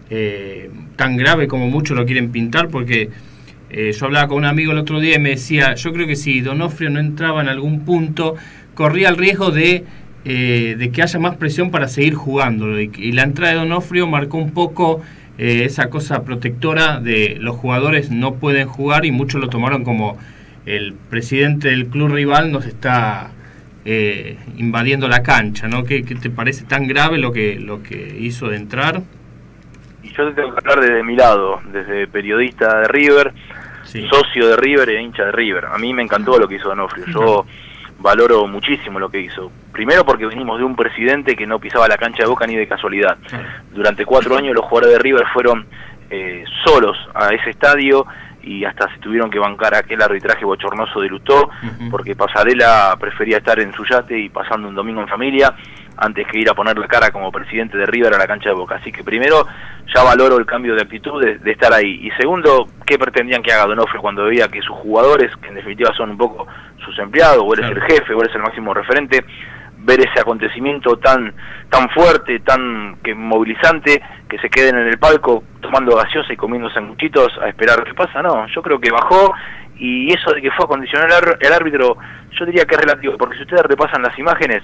tan grave como muchos lo quieren pintar? Porque yo hablaba con un amigo el otro día y me decía, yo creo que si Donofrio no entraba en algún punto, corría el riesgo de que haya más presión para seguir jugándolo, y la entrada de Donofrio marcó un poco esa cosa protectora de los jugadores no pueden jugar, y muchos lo tomaron como el presidente del club rival nos está invadiendo la cancha, ¿no? ¿Qué te parece tan grave lo que hizo de entrar? Y yo te tengo que hablar desde mi lado, desde periodista de River, sí, socio de River e hincha de River. A mí me encantó lo que hizo Donofrio. Yo valoro muchísimo lo que hizo. Primero porque venimos de un presidente que no pisaba la cancha de Boca ni de casualidad. Durante 4 años los jugadores de River fueron solos a ese estadio, y hasta se tuvieron que bancar aquel arbitraje bochornoso de Lutó, porque Pasarela prefería estar en su yate y pasando un domingo en familia antes que ir a poner la cara como presidente de River a la cancha de Boca. Así que primero, ya valoro el cambio de actitud de estar ahí. Y segundo, ¿qué pretendían que haga Donofrio cuando veía que sus jugadores, que en definitiva son un poco sus empleados, o eres el jefe, o eres el máximo referente, ver ese acontecimiento tan fuerte, tan movilizante, que se queden en el palco tomando gaseosa y comiendo sanguchitos a esperar qué pasa. No, yo creo que bajó, y eso de que fue a condicionar el árbitro, yo diría que es relativo, porque si ustedes repasan las imágenes,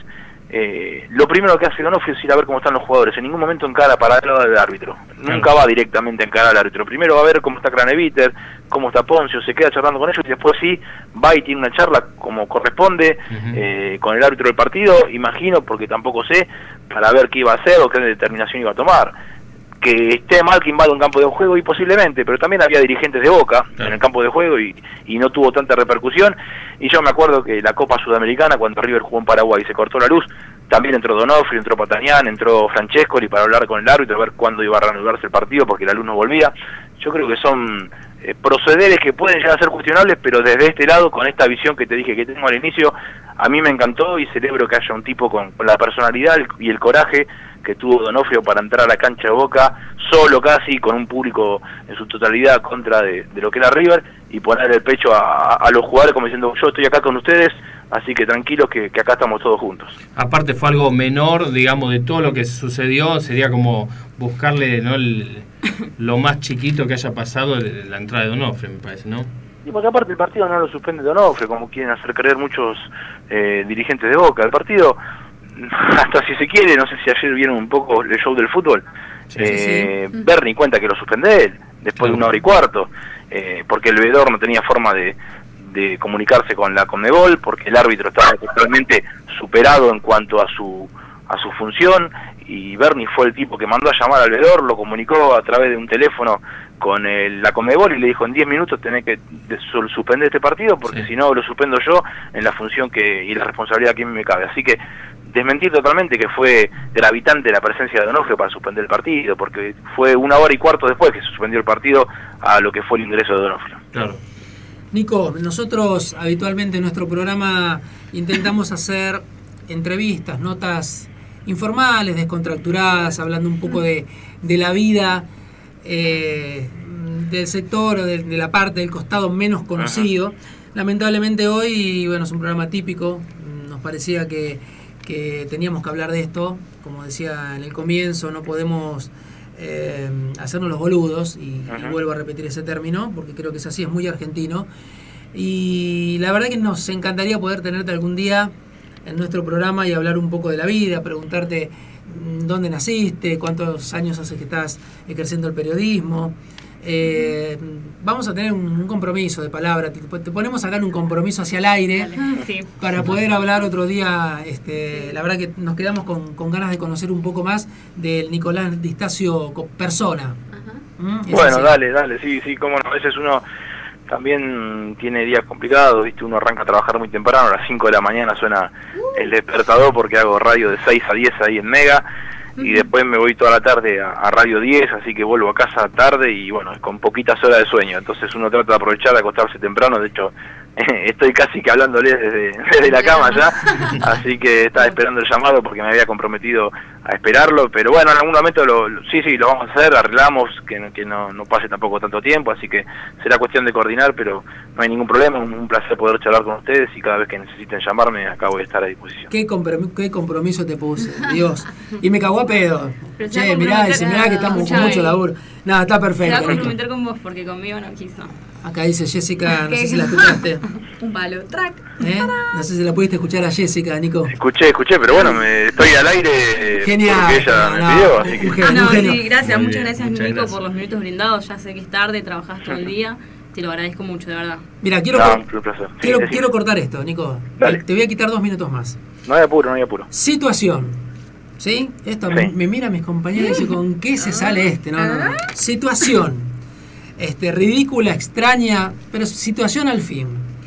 lo primero que hace Donofrio es ir a ver cómo están los jugadores. En ningún momento encara para el lado del árbitro, nunca va directamente a encarar al árbitro. Primero va a ver cómo está Craneviter, cómo está Poncio, se queda charlando con ellos, y después sí va y tiene una charla como corresponde con el árbitro del partido, imagino, porque tampoco sé, para ver qué iba a hacer o qué determinación iba a tomar. Que esté mal que invada un campo de juego, y posiblemente, pero también había dirigentes de Boca en el campo de juego y no tuvo tanta repercusión. Y yo me acuerdo que la Copa Sudamericana, cuando River jugó en Paraguay y se cortó la luz, también entró Donofrio, entró Patanián, entró Francescoli para hablar con el árbitro, a ver cuándo iba a reanudarse el partido, porque la luz no volvía. Yo creo que son procederes que pueden llegar a ser cuestionables, pero desde este lado, con esta visión que te dije que tengo al inicio, a mí me encantó, y celebro que haya un tipo con la personalidad y el coraje que tuvo Donofrio para entrar a la cancha de Boca, solo casi, con un público en su totalidad contra de lo que era River, y poner el pecho a los jugadores como diciendo: yo estoy acá con ustedes, así que tranquilos que acá estamos todos juntos. Aparte fue algo menor, digamos, de todo lo que sucedió, sería como buscarle, ¿no?, lo más chiquito que haya pasado de la entrada de Donofrio, me parece, ¿no? Y porque aparte el partido no lo suspende Donofrio, como quieren hacer creer muchos dirigentes de Boca. El partido, hasta si se quiere, no sé si ayer vieron un poco el show del fútbol, Berni cuenta que lo suspende él, después de 1 hora y cuarto, porque el veedor no tenía forma de comunicarse con la Conmebol, porque el árbitro estaba totalmente superado en cuanto a su función, y Berni fue el tipo que mandó a llamar al veedor, lo comunicó a través de un teléfono con la Conmebol y le dijo: en 10 minutos tenés que suspender este partido, porque si no lo suspendo yo en la función y la responsabilidad que a mí me cabe. Así que desmentir totalmente que fue gravitante la presencia de Donofrio para suspender el partido, porque fue 1 hora y cuarto después que se suspendió el partido a lo que fue el ingreso de Donofrio. Claro. Nico, nosotros habitualmente en nuestro programa intentamos hacer entrevistas, notas informales, descontracturadas, hablando un poco de la vida del sector o de la parte del costado menos conocido. Lamentablemente hoy, bueno, es un programa típico, nos parecía que teníamos que hablar de esto, como decía en el comienzo, no podemos hacernos los boludos, y vuelvo a repetir ese término, porque creo que es así, es muy argentino, y la verdad que nos encantaría poder tenerte algún día en nuestro programa y hablar un poco de la vida, preguntarte dónde naciste, cuántos años hace que estás ejerciendo el periodismo. Vamos a tener un compromiso de palabra, te ponemos acá en un compromiso hacia el aire para poder hablar otro día. La verdad que nos quedamos con ganas de conocer un poco más del Nicolás Di Stasio persona. Bueno, dale, sí, cómo no. A veces uno también tiene días complicados, ¿viste? Uno arranca a trabajar muy temprano, a las 5 de la mañana suena el despertador, porque hago radio de 6 a 10 ahí en Mega, y después me voy toda la tarde a Radio 10, así que vuelvo a casa tarde y bueno, con poquitas horas de sueño. Entonces uno trata de aprovechar de acostarse temprano. De hecho, estoy casi que hablándole desde la cama ya, así que estaba esperando el llamado porque me había comprometido a esperarlo, pero bueno, en algún momento sí, lo vamos a hacer, arreglamos que no pase tampoco tanto tiempo, así que será cuestión de coordinar, pero no hay ningún problema. Un placer poder charlar con ustedes, y cada vez que necesiten llamarme acá voy a estar a disposición. Qué compromiso te puse, Dios, y me cagó a pedo. Che, mirá que estamos con mucho laburo. Nada, está perfecto. Se va a comprometer con vos, porque conmigo no quiso. Acá dice Jessica, no sé si la escuchaste. Un palo, track. No sé si la pudiste escuchar a Jessica, Nico. Escuché, pero bueno, estoy al aire. Genial. Porque ella me pidió, así que... Sí, gracias, muchas gracias, Nico, por los minutos brindados. Ya sé que es tarde, trabajás todo el día. Te lo agradezco mucho, de verdad. Mira, quiero cortar esto, Nico. Te voy a quitar 2 minutos más. No hay apuro. Situación. ¿Sí? Esto me mira mis compañeros y dice: ¿con qué se sale No. Situación. Ridícula, extraña, pero situación al fin.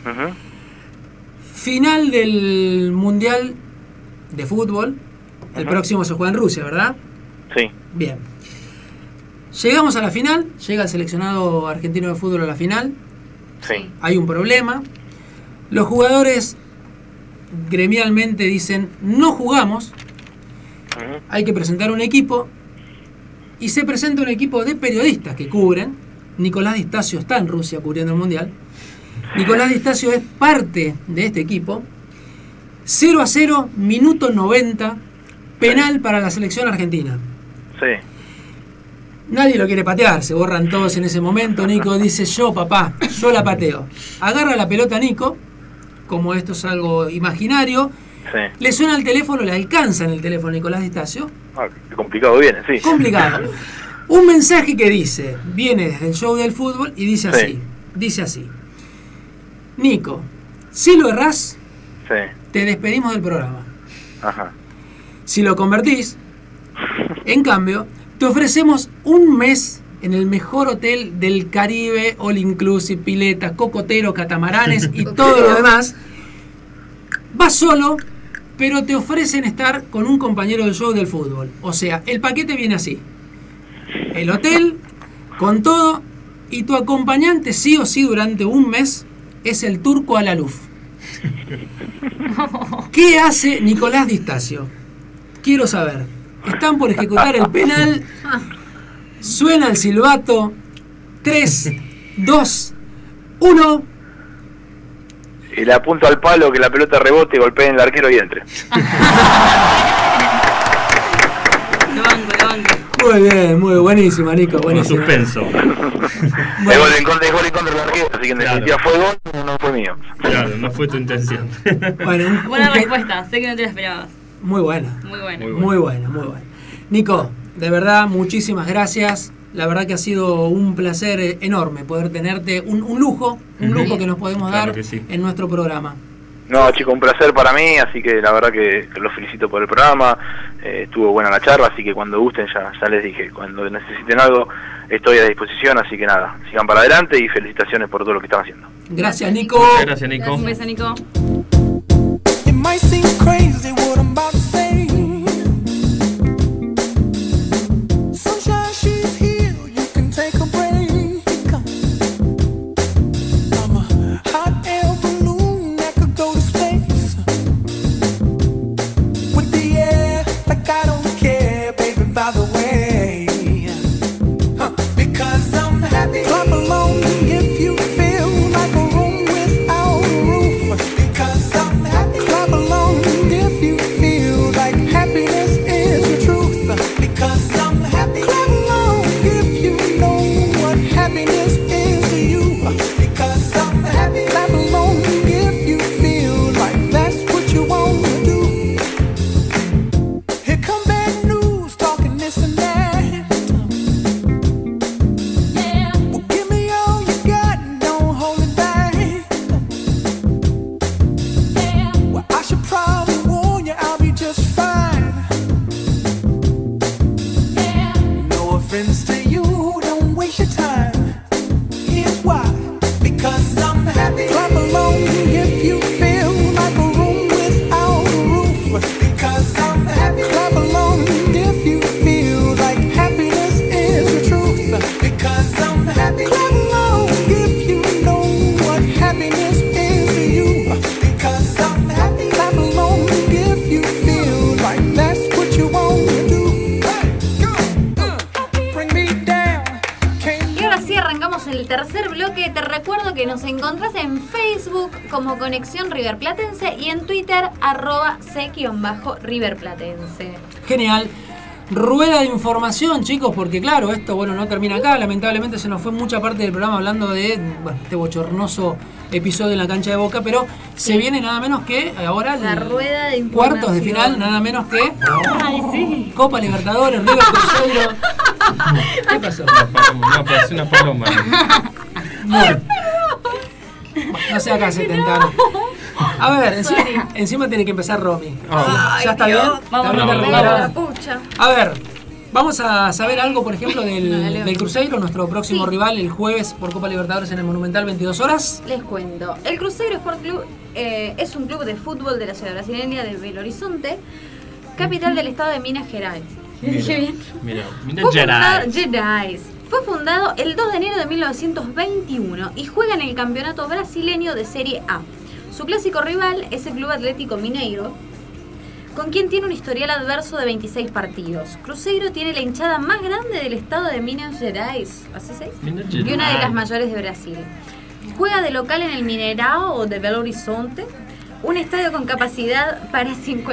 Final del Mundial de Fútbol. El próximo se juega en Rusia, ¿verdad? Sí. Bien. Llegamos a la final, llega el seleccionado argentino de fútbol a la final. Sí. Hay un problema. Los jugadores gremialmente dicen: no jugamos, hay que presentar un equipo. Y se presenta un equipo de periodistas que cubren. Nicolás Di Stasio está en Rusia cubriendo el Mundial. Nicolás Di Stasio es parte de este equipo. 0-0, minuto 90, penal para la selección argentina. Sí. Nadie lo quiere patear, se borran todos en ese momento. Nico dice, yo papá, yo la pateo. Agarra la pelota Nico, como esto es algo imaginario, Sí. le suena el teléfono, le alcanza en el teléfono Nicolás Distacio. Ah, qué complicado viene, sí. Complicado. Un mensaje que dice, viene desde el show del fútbol y dice así, Sí. dice así: Nico, si lo errás, Sí. te despedimos del programa. Ajá. Si lo convertís, en cambio, te ofrecemos un mes en el mejor hotel del Caribe, all inclusive, pileta, cocotero, catamaranes y todo lo demás. Vas solo, pero te ofrecen estar con un compañero del show del fútbol. O sea, el paquete viene así: el hotel, con todo, y tu acompañante sí o sí durante un mes es el turco Alaluf. ¿Qué hace Nicolás Distacio? Quiero saber. Están por ejecutar el penal. Suena el silbato. 3, 2, 1. Y le apunto al palo que la pelota rebote, golpee en el arquero y entre. Lo banco. Muy bien, muy buenísimo, Nico. Con Buenísimo. suspenso. El gol en contra del arquero, así que en definitiva fue gol, no fue mío. Claro, no fue tu intención. Bueno, Buena respuesta, sé que no te la esperabas. muy buena. Muy buena. Muy buena, muy buena. Nico, de verdad, muchísimas gracias. La verdad que ha sido un placer enorme poder tenerte, un lujo que nos podemos Claro dar que sí. en nuestro programa. No, chicos, un placer para mí, así que la verdad que los felicito por el programa. Estuvo buena la charla, así que cuando gusten, ya les dije, cuando necesiten algo, estoy a disposición, así que nada, sigan para adelante y felicitaciones por todo lo que están haciendo. Gracias, Nico. Muchas gracias, Nico. Un beso, Nico. It might seem crazy what I'm about to say. Sunshine, she's here, you can take a break. I'm a hot air balloon that could go to space. With the air, like I don't care, baby, by the way. Because I'm happy. Clap along if you feel like a room without a roof. Because I'm happy. Clap along if you feel like happiness is the truth. Because I'm happy. Clap along if you know what happiness is to you. Because I'm happy. Clap along if you feel like that's what you want to do. Here come bad news, talking this and that. Well, give me all you got and don't hold it back. Well, I should probably warn you, I'll be just fine. No offense to you, don't waste your time. Here's why. Because I'm happy. Clap along if you feel like a room without a roof. Because I'm happy. Clap along if you feel like happiness is the truth. Because I'm happy. Clap along if you know what happiness is to you. Because I'm happy. Clap along if you feel like that's what you want to do. Hey, go. Bring me down. Can Y ahora sí arrancamos el tercer bloque. Te recuerdo que nos encontrás en Facebook como Conexión River Platense y en Twitter @c_River Platense. Genial. Rueda de información, chicos, porque claro, esto no termina acá. Lamentablemente se nos fue mucha parte del programa hablando de este bochornoso episodio en la cancha de Boca, pero se viene nada menos que ahora La rueda de información. cuartos de final, nada menos que Ay, sí. Copa Libertadores, River Cruzeiro. ¿Qué pasó? Una paloma, no, pareció una paloma. No sea acá, 70. A ver, encima tiene que empezar Romy. Ah. ¿Ya está bien? Vamos, ¿Está bien vamos, recuperada? Pucha. A ver, vamos a saber algo, por ejemplo, Dale. del Cruzeiro, nuestro próximo Sí. rival el jueves por Copa Libertadores en el Monumental, 22 horas. Les cuento. El Cruzeiro Sport Club es un club de fútbol de la ciudad brasileña de Belo Horizonte, capital del estado de Minas Gerais. ¿Dije bien? Mira Gerais. Fue fundado el 2 de enero de 1921 y juega en el campeonato brasileño de Serie A. Su clásico rival es el Club Atlético Mineiro, con quien tiene un historial adverso de 26 partidos. Cruzeiro tiene la hinchada más grande del estado de Minas Gerais, ¿así se dice? Y una de las mayores de Brasil. Juega de local en el Mineirão de Belo Horizonte. Un estadio con capacidad para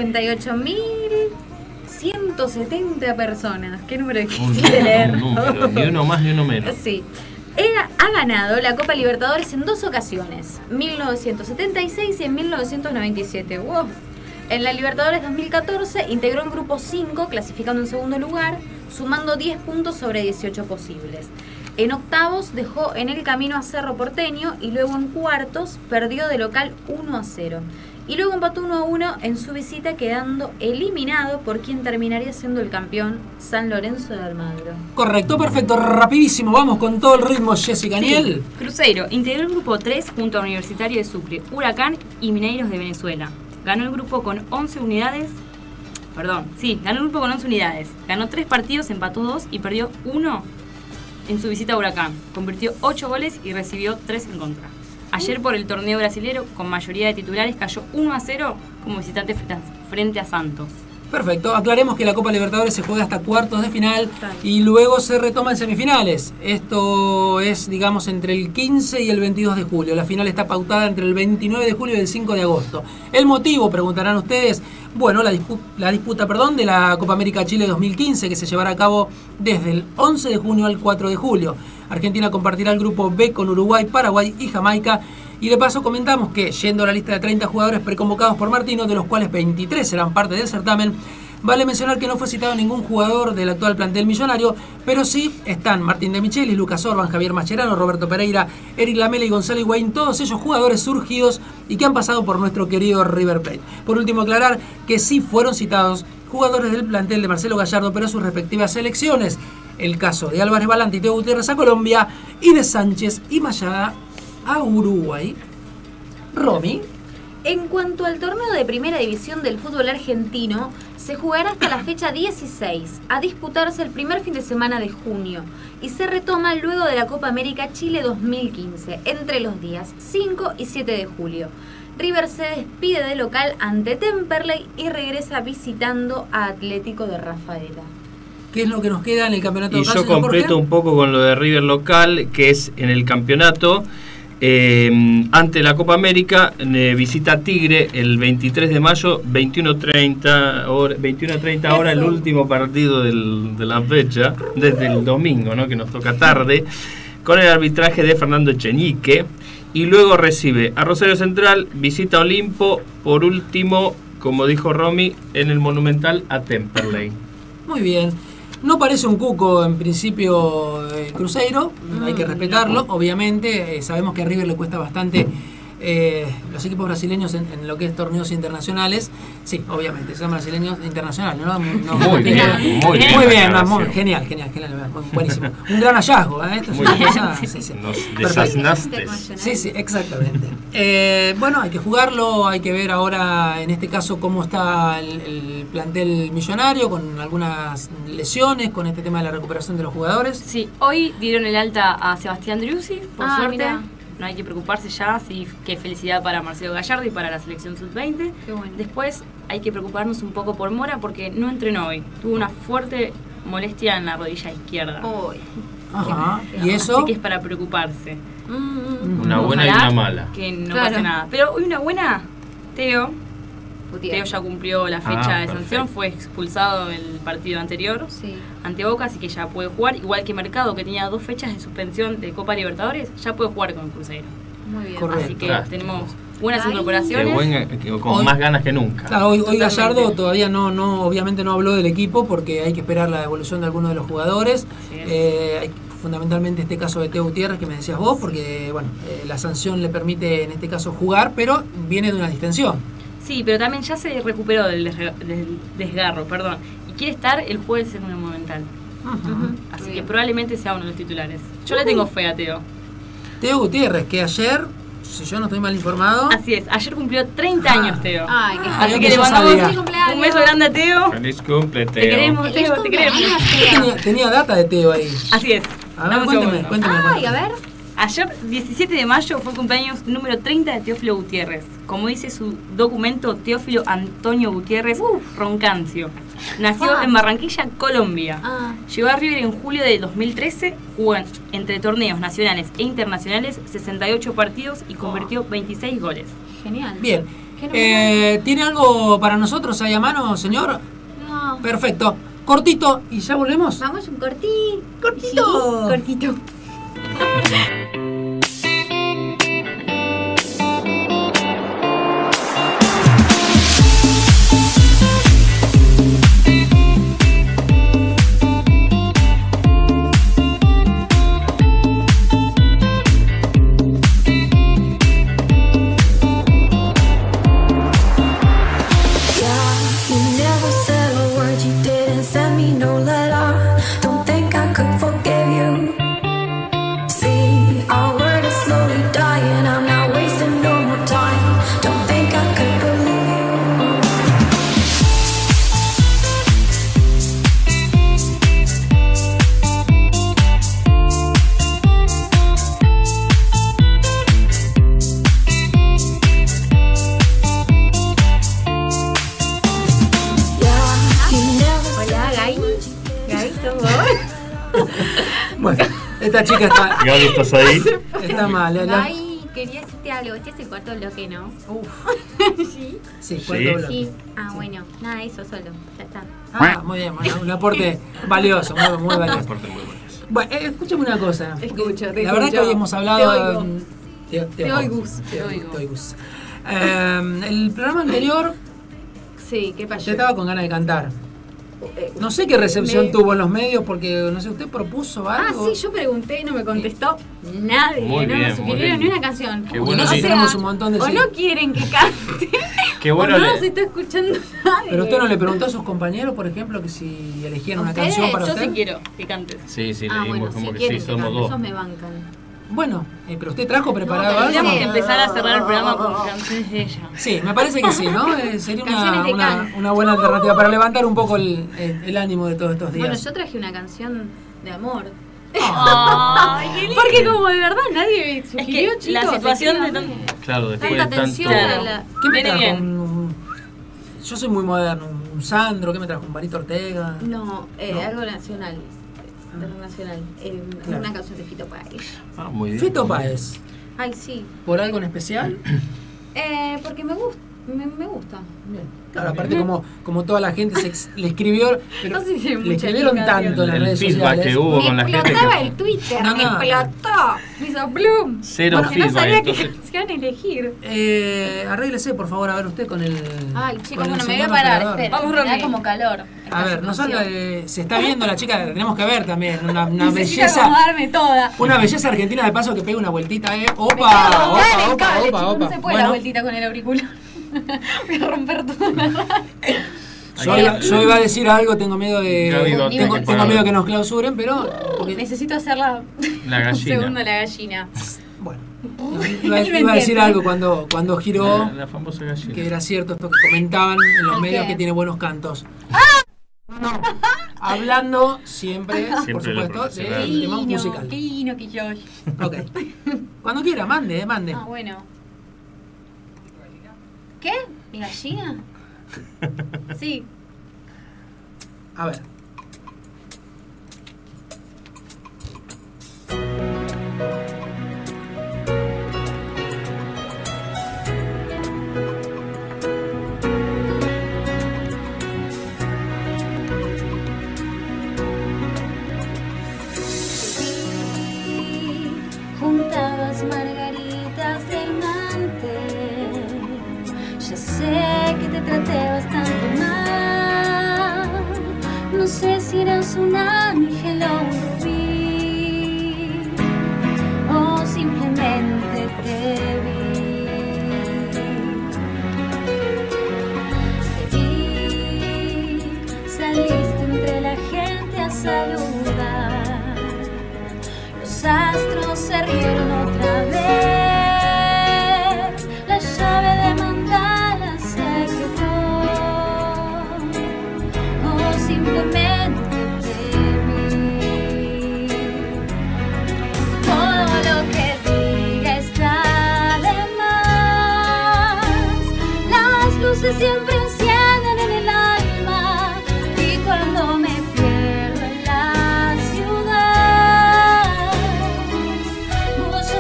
58.170 personas. ¿Qué número difícil de leer? Un número, ni uno más ni uno menos. Sí. Ha ganado la Copa Libertadores en 2 ocasiones, 1976 y en 1997. ¡Wow! En la Libertadores 2014 integró en grupo 5, clasificando en segundo lugar, sumando 10 puntos sobre 18 posibles. En octavos dejó en el camino a Cerro Porteño y luego en cuartos perdió de local 1-0. Y luego empató 1-1 en su visita, quedando eliminado por quien terminaría siendo el campeón, San Lorenzo de Almagro. Correcto, perfecto, rapidísimo, vamos con todo el ritmo, Jessica Daniel. Cruzeiro integró el grupo 3 junto a Universitario de Sucre, Huracán y Mineiros de Venezuela. Ganó el grupo con 11 unidades. Ganó 3 partidos, empató 2 y perdió 1 en su visita a Huracán. Convirtió 8 goles y recibió 3 en contra. Ayer por el torneo brasilero, con mayoría de titulares, cayó 1-0 como visitante frente a Santos. Perfecto, aclaremos que la Copa Libertadores se juega hasta cuartos de final y luego se retoma en semifinales. Esto es, digamos, entre el 15 y el 22 de julio. La final está pautada entre el 29 de julio y el 5 de agosto. ¿El motivo? Preguntarán ustedes. Bueno, la disputa de la Copa América Chile 2015, que se llevará a cabo desde el 11 de junio al 4 de julio. Argentina compartirá el grupo B con Uruguay, Paraguay y Jamaica. Y de paso comentamos que, yendo a la lista de 30 jugadores preconvocados por Martino, de los cuales 23 serán parte del certamen, vale mencionar que no fue citado ningún jugador del actual plantel millonario, pero sí están Martín de Michelis, Lucas Orban, Javier Mascherano, Roberto Pereira, Eric Lamela y Gonzalo Higuaín, todos ellos jugadores surgidos y que han pasado por nuestro querido River Plate. Por último, aclarar que sí fueron citados jugadores del plantel de Marcelo Gallardo, pero sus respectivas selecciones. El caso de Álvarez Balanta y Teo Gutiérrez a Colombia y de Sánchez y Mayada a Uruguay. Romy. En cuanto al torneo de primera división del fútbol argentino, se jugará hasta la fecha 16, a disputarse el primer fin de semana de junio, y se retoma luego de la Copa América Chile 2015, entre los días 5 y 7 de julio. River se despide de local ante Temperley y regresa visitando a Atlético de Rafaela. ¿Qué es lo que nos queda en el campeonato y local? Yo completo un poco con lo de River local, que es en el campeonato. Ante la Copa América, visita Tigre el 23 de mayo, 21:30 horas, el último partido de la fecha, desde el domingo, ¿no? Que nos toca tarde, con el arbitraje de Fernando Echenique. Y luego recibe a Rosario Central, visita Olimpo, por último, como dijo Romy, en el Monumental a Temperley. Muy bien. No parece un cuco en principio el Cruzeiro, hay que respetarlo, obviamente. Sabemos que a River le cuesta bastante los equipos brasileños en lo que es torneos internacionales. Sí, obviamente, son brasileños internacionales, ¿no? Muy bien, genial, buenísimo. Un gran hallazgo, ¿eh? Esto es una cosa, sí. Nos desasnaste. Sí, exactamente. Bueno, hay que jugarlo, hay que ver ahora, en este caso, cómo está el plantel millonario, con algunas lesiones, con este tema de la recuperación de los jugadores. Sí, hoy dieron el alta a Sebastián Driussi, por suerte. Mirá. No hay que preocuparse ya, sí, qué felicidad para Marcelo Gallardo y para la selección sub-20. Qué bueno. Después hay que preocuparnos un poco por Mora porque no entrenó hoy. Tuvo una fuerte molestia en la rodilla izquierda. Ajá. ¿Y eso? Así que es para preocuparse. Una buena y una mala. Que no pase nada. Pero hoy una buena, Teo ya cumplió la fecha de sanción, fue expulsado el partido anterior ante Boca, así que ya puede jugar, igual que Mercado, que tenía 2 fechas de suspensión de Copa Libertadores, ya puede jugar con el Cruzeiro. Muy bien. Correcto. Así que tenemos buenas incorporaciones. Con Hoy, más ganas que nunca. Claro, hoy Gallardo todavía obviamente no habló del equipo porque hay que esperar la evolución de algunos de los jugadores. Fundamentalmente este caso de Teo Gutiérrez que me decías vos, porque bueno, la sanción le permite en este caso jugar, pero viene de una distensión. Sí, pero también ya se recuperó del desgarro, y quiere estar el jueves en un Monumental. Así que probablemente sea uno de los titulares. Yo le tengo fe a Teo. Teo Gutiérrez, que ayer, si yo no estoy mal informado... Así es, ayer cumplió 30 años Teo. Ay, qué así que que le yo mandamos sabía. un beso grande a Teo. Feliz cumple, Teo. Te queremos, Teo, te queremos. Tenía data de Teo ahí. Así es. A ver, cuéntame. Ay, a ver. Ayer, 17 de mayo, fue el cumpleaños número 30 de Teófilo Gutiérrez. Como dice su documento, Teófilo Antonio Gutiérrez Roncancio. Nació en Barranquilla, Colombia. Llegó a River en julio de 2013, jugó entre torneos nacionales e internacionales 68 partidos y convirtió 26 goles. Genial. Bien, ¿Tiene algo para nosotros ahí a mano, señor? No. Perfecto. Cortito y ya volvemos. Vamos un cortito. Cortito. Sí, cortito. Bueno, esta chica está. Gaby, ¿estás ahí? Está mal. Ay, quería decirte algo. Este es el cuarto bloque, ¿no? ¿Sí? Sí, cuarto bloque. Sí. Ah, bueno. Nada, eso solo. Ya está. Ah, muy bien. Bueno, un aporte valioso, muy valioso. Un aporte muy valioso. Bueno, escúchame una cosa. Te escucho, te La verdad escucho. que hoy hemos hablado. Te oigo. Te oigo. El programa anterior. Sí, ¿qué pasó? Yo estaba con ganas de cantar. No sé qué recepción tuvo en los medios porque, no sé, usted propuso algo. Ah, sí, yo pregunté y no me contestó nadie. Muy no bien, me sugirieron muy ni bien. una canción. Qué bueno, nosotros sí. tenemos un montón de O sí. no quieren que cante. Qué bueno. O no los está escuchando nadie. Pero usted no le preguntó a sus compañeros, por ejemplo, que si elegían una ¿Ustedes? canción para Yo usted. sí quiero que cantes. Sí, sí, Ah, leímos bueno, como si que quieren sí, que somos cante, dos. esos me bancan. Bueno, pero usted trajo preparado No, algo. Tendríamos que Sí. empezar a cerrar el programa con canciones de ella. Sí, me parece que sí, ¿no? Sería Canciones de Can. una buena alternativa para levantar un poco el ánimo de todos estos días. Bueno, yo traje una canción de amor. Ay, qué lindo. Porque como de verdad nadie me Es sugirió, que chicos, la situación de escriban. Claro, después de Tanta tanto. atención a la... ¿Qué me Viene trajo? bien. Yo soy muy moderno. Un Sandro, ¿qué me trajo? ¿Un Barito Ortega? No, No. algo nacional. Internacional. Claro. Una canción de Fito Páez. Ah, muy bien. Fito muy bien. Páez. Ay, sí. ¿Por algo en especial? Porque me gusta. Me gusta. Bien. Claro, aparte como toda la gente le escribió, pero No sé si hay le mucha escribieron explicación. tanto en las El redes feedback sociales. que hubo con la Me gente. explotaba Que el Twitter, No, me no. explotó. Me hizo bloom. Cero Porque no feedback, sabía qué entonces- canción elegir. Arréglese, por favor, a ver usted con el. Ay, con chicos, el bueno, me voy señor a parar. operador. Espera, Vamos, me da Romy. como calor. A ver, no salga se está viendo la chica, la tenemos que ver también. Una Necesito belleza. acomodarme toda. Una belleza argentina de paso que pega una vueltita, ¡Opa! Me quedo colgada en el ¡Opa! cable, ¡Opa! chicos, ¡Opa! no se puede la vueltita con el auricular. Voy a romper toda la radio. Yo iba a decir algo, tengo miedo Gaby va a tener que tengo parar. miedo que nos clausuren, pero porque, Necesito hacer La un gallina. segundo la gallina. bueno, Él iba me a decir entiende. algo cuando giró, La famosa gallina. que era cierto esto que comentaban en los ¿El medios, qué? que tiene buenos cantos. No, hablando siempre, por Siempre lo supuesto, profesional. del tema musical. Qué lindo que yo. Ok. Cuando quiera, mande. Ah, bueno. ¿Qué? ¿Mi gallina? Sí. A ver. Juntabas margaritas del mantel. Ya sé que te traté bastante mal. No sé si eras un ángel o un rubí, o simplemente te vi. Saliste entre la gente a saludar. Los astros se rieron otra vez. La llave de mandala se quedó. O simplemente te vi. Todo lo que diga está de más. Las luces siempre encienden en el alma. Y cuando me pierdo en la ciudad, vos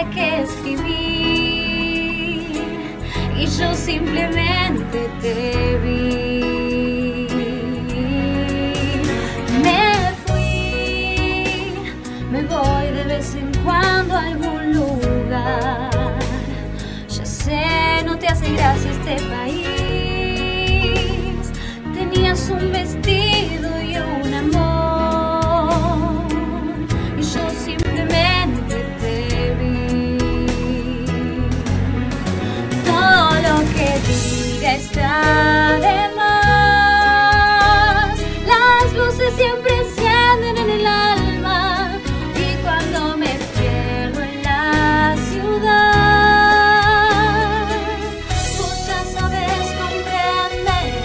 tenía que escribir y yo simplemente te vi. Me fui, me voy de vez en cuando a algún lugar. Ya sé, no te hace gracia este país. Tenías un vestido y un amor y yo simplemente te vi. Todo lo que diga está de más. Las luces siempre encienden en el alma y cuando me pierdo en la ciudad, vos ya sabes comprender.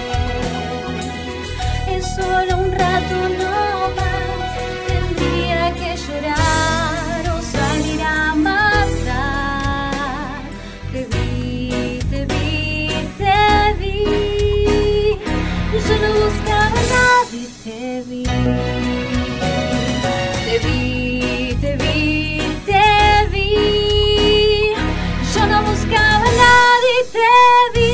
Es solo un rato, no más. Tendría que llorar o salir a matar. Te vi, te vi, te vi. Yo no buscaba a nadie, te vi. Te vi, te vi, te vi. Yo no buscaba a nadie, te vi.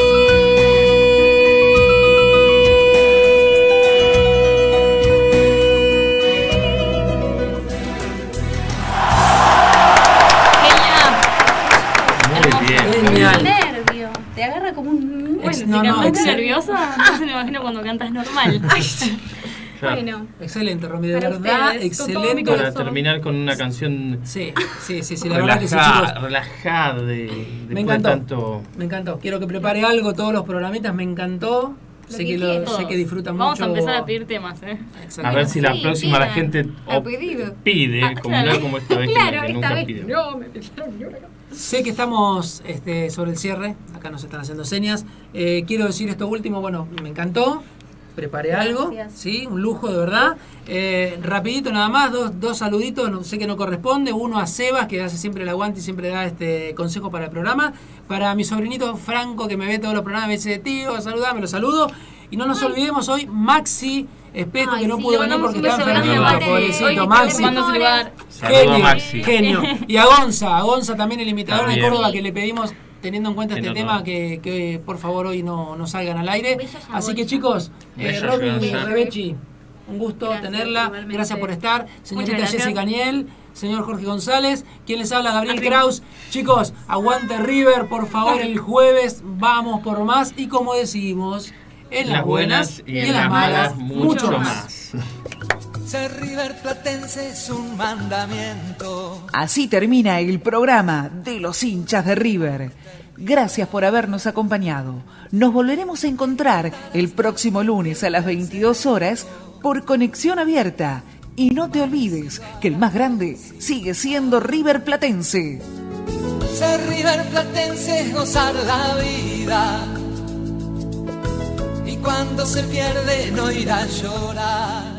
Muy bien. Genial. Nervio. Te agarra como un... Bueno, si no, cantaste excel- nerviosa, entonces me imagino cuando cantas normal. Claro. Bueno, Excelente, Romy, de Para verdad, ustedes, con todo mi excelente. Para corazón. terminar con una canción Sí, la verdad que sí, chicos. relajada Me después de encantó. tanto. Me encantó. Quiero que prepare algo todos los programitas, me encantó. Sé que, Todos. sé que disfrutan Vamos mucho. a empezar a pedir temas, Exacto. A ver si la Sí, próxima la pidan. gente A pedido. pide, Ah, como claro. no es como esta vez que- Claro, que esta nunca vez pide. no me pidieron ni una. Sé que estamos sobre el cierre. Acá nos están haciendo señas. Quiero decir esto último. Bueno, me encantó. Preparé algo. Gracias. Sí, un lujo de verdad. Rapidito nada más. Dos saluditos. No sé que no corresponde. Uno a Sebas, que hace siempre el aguante y siempre da consejo para el programa. Para mi sobrinito Franco, que me ve todos los programas. Me dice, tío, saludame, lo saludo. Y no nos olvidemos hoy, Maxi Espejo, Ay, que no sí, pudo le venir mandamos porque un está beso grande a enfermito, Mate. pobrecito. Hoy Maxi. te Manda su lugar. Saludos a Maxi. Genio. Y a Gonza también el imitador de También. Córdoba, que le pedimos, teniendo en cuenta Que este no, tema, no. que por favor hoy no salgan al aire. Bella ya Así que Gonza. chicos, Bella Robin y Gonza. Rebechi, un gusto Gracias, tenerla. igualmente. Gracias por estar. Señorita Muchas gracias. Jessica Niel, señor Jorge González, quien les habla, Gabriel Kraus. Chicos, aguante River, por favor, el jueves vamos por más. Y como decimos, en las buenas y en las malas, mucho más. Ser River Platense es un mandamiento. Así termina el programa de los hinchas de River. Gracias por habernos acompañado. Nos volveremos a encontrar el próximo lunes a las 22 horas por Conexión Abierta. Y no te olvides que el más grande sigue siendo River Platense. Ser River Platense es gozar la vida. Y cuando se pierde no ir a llorar.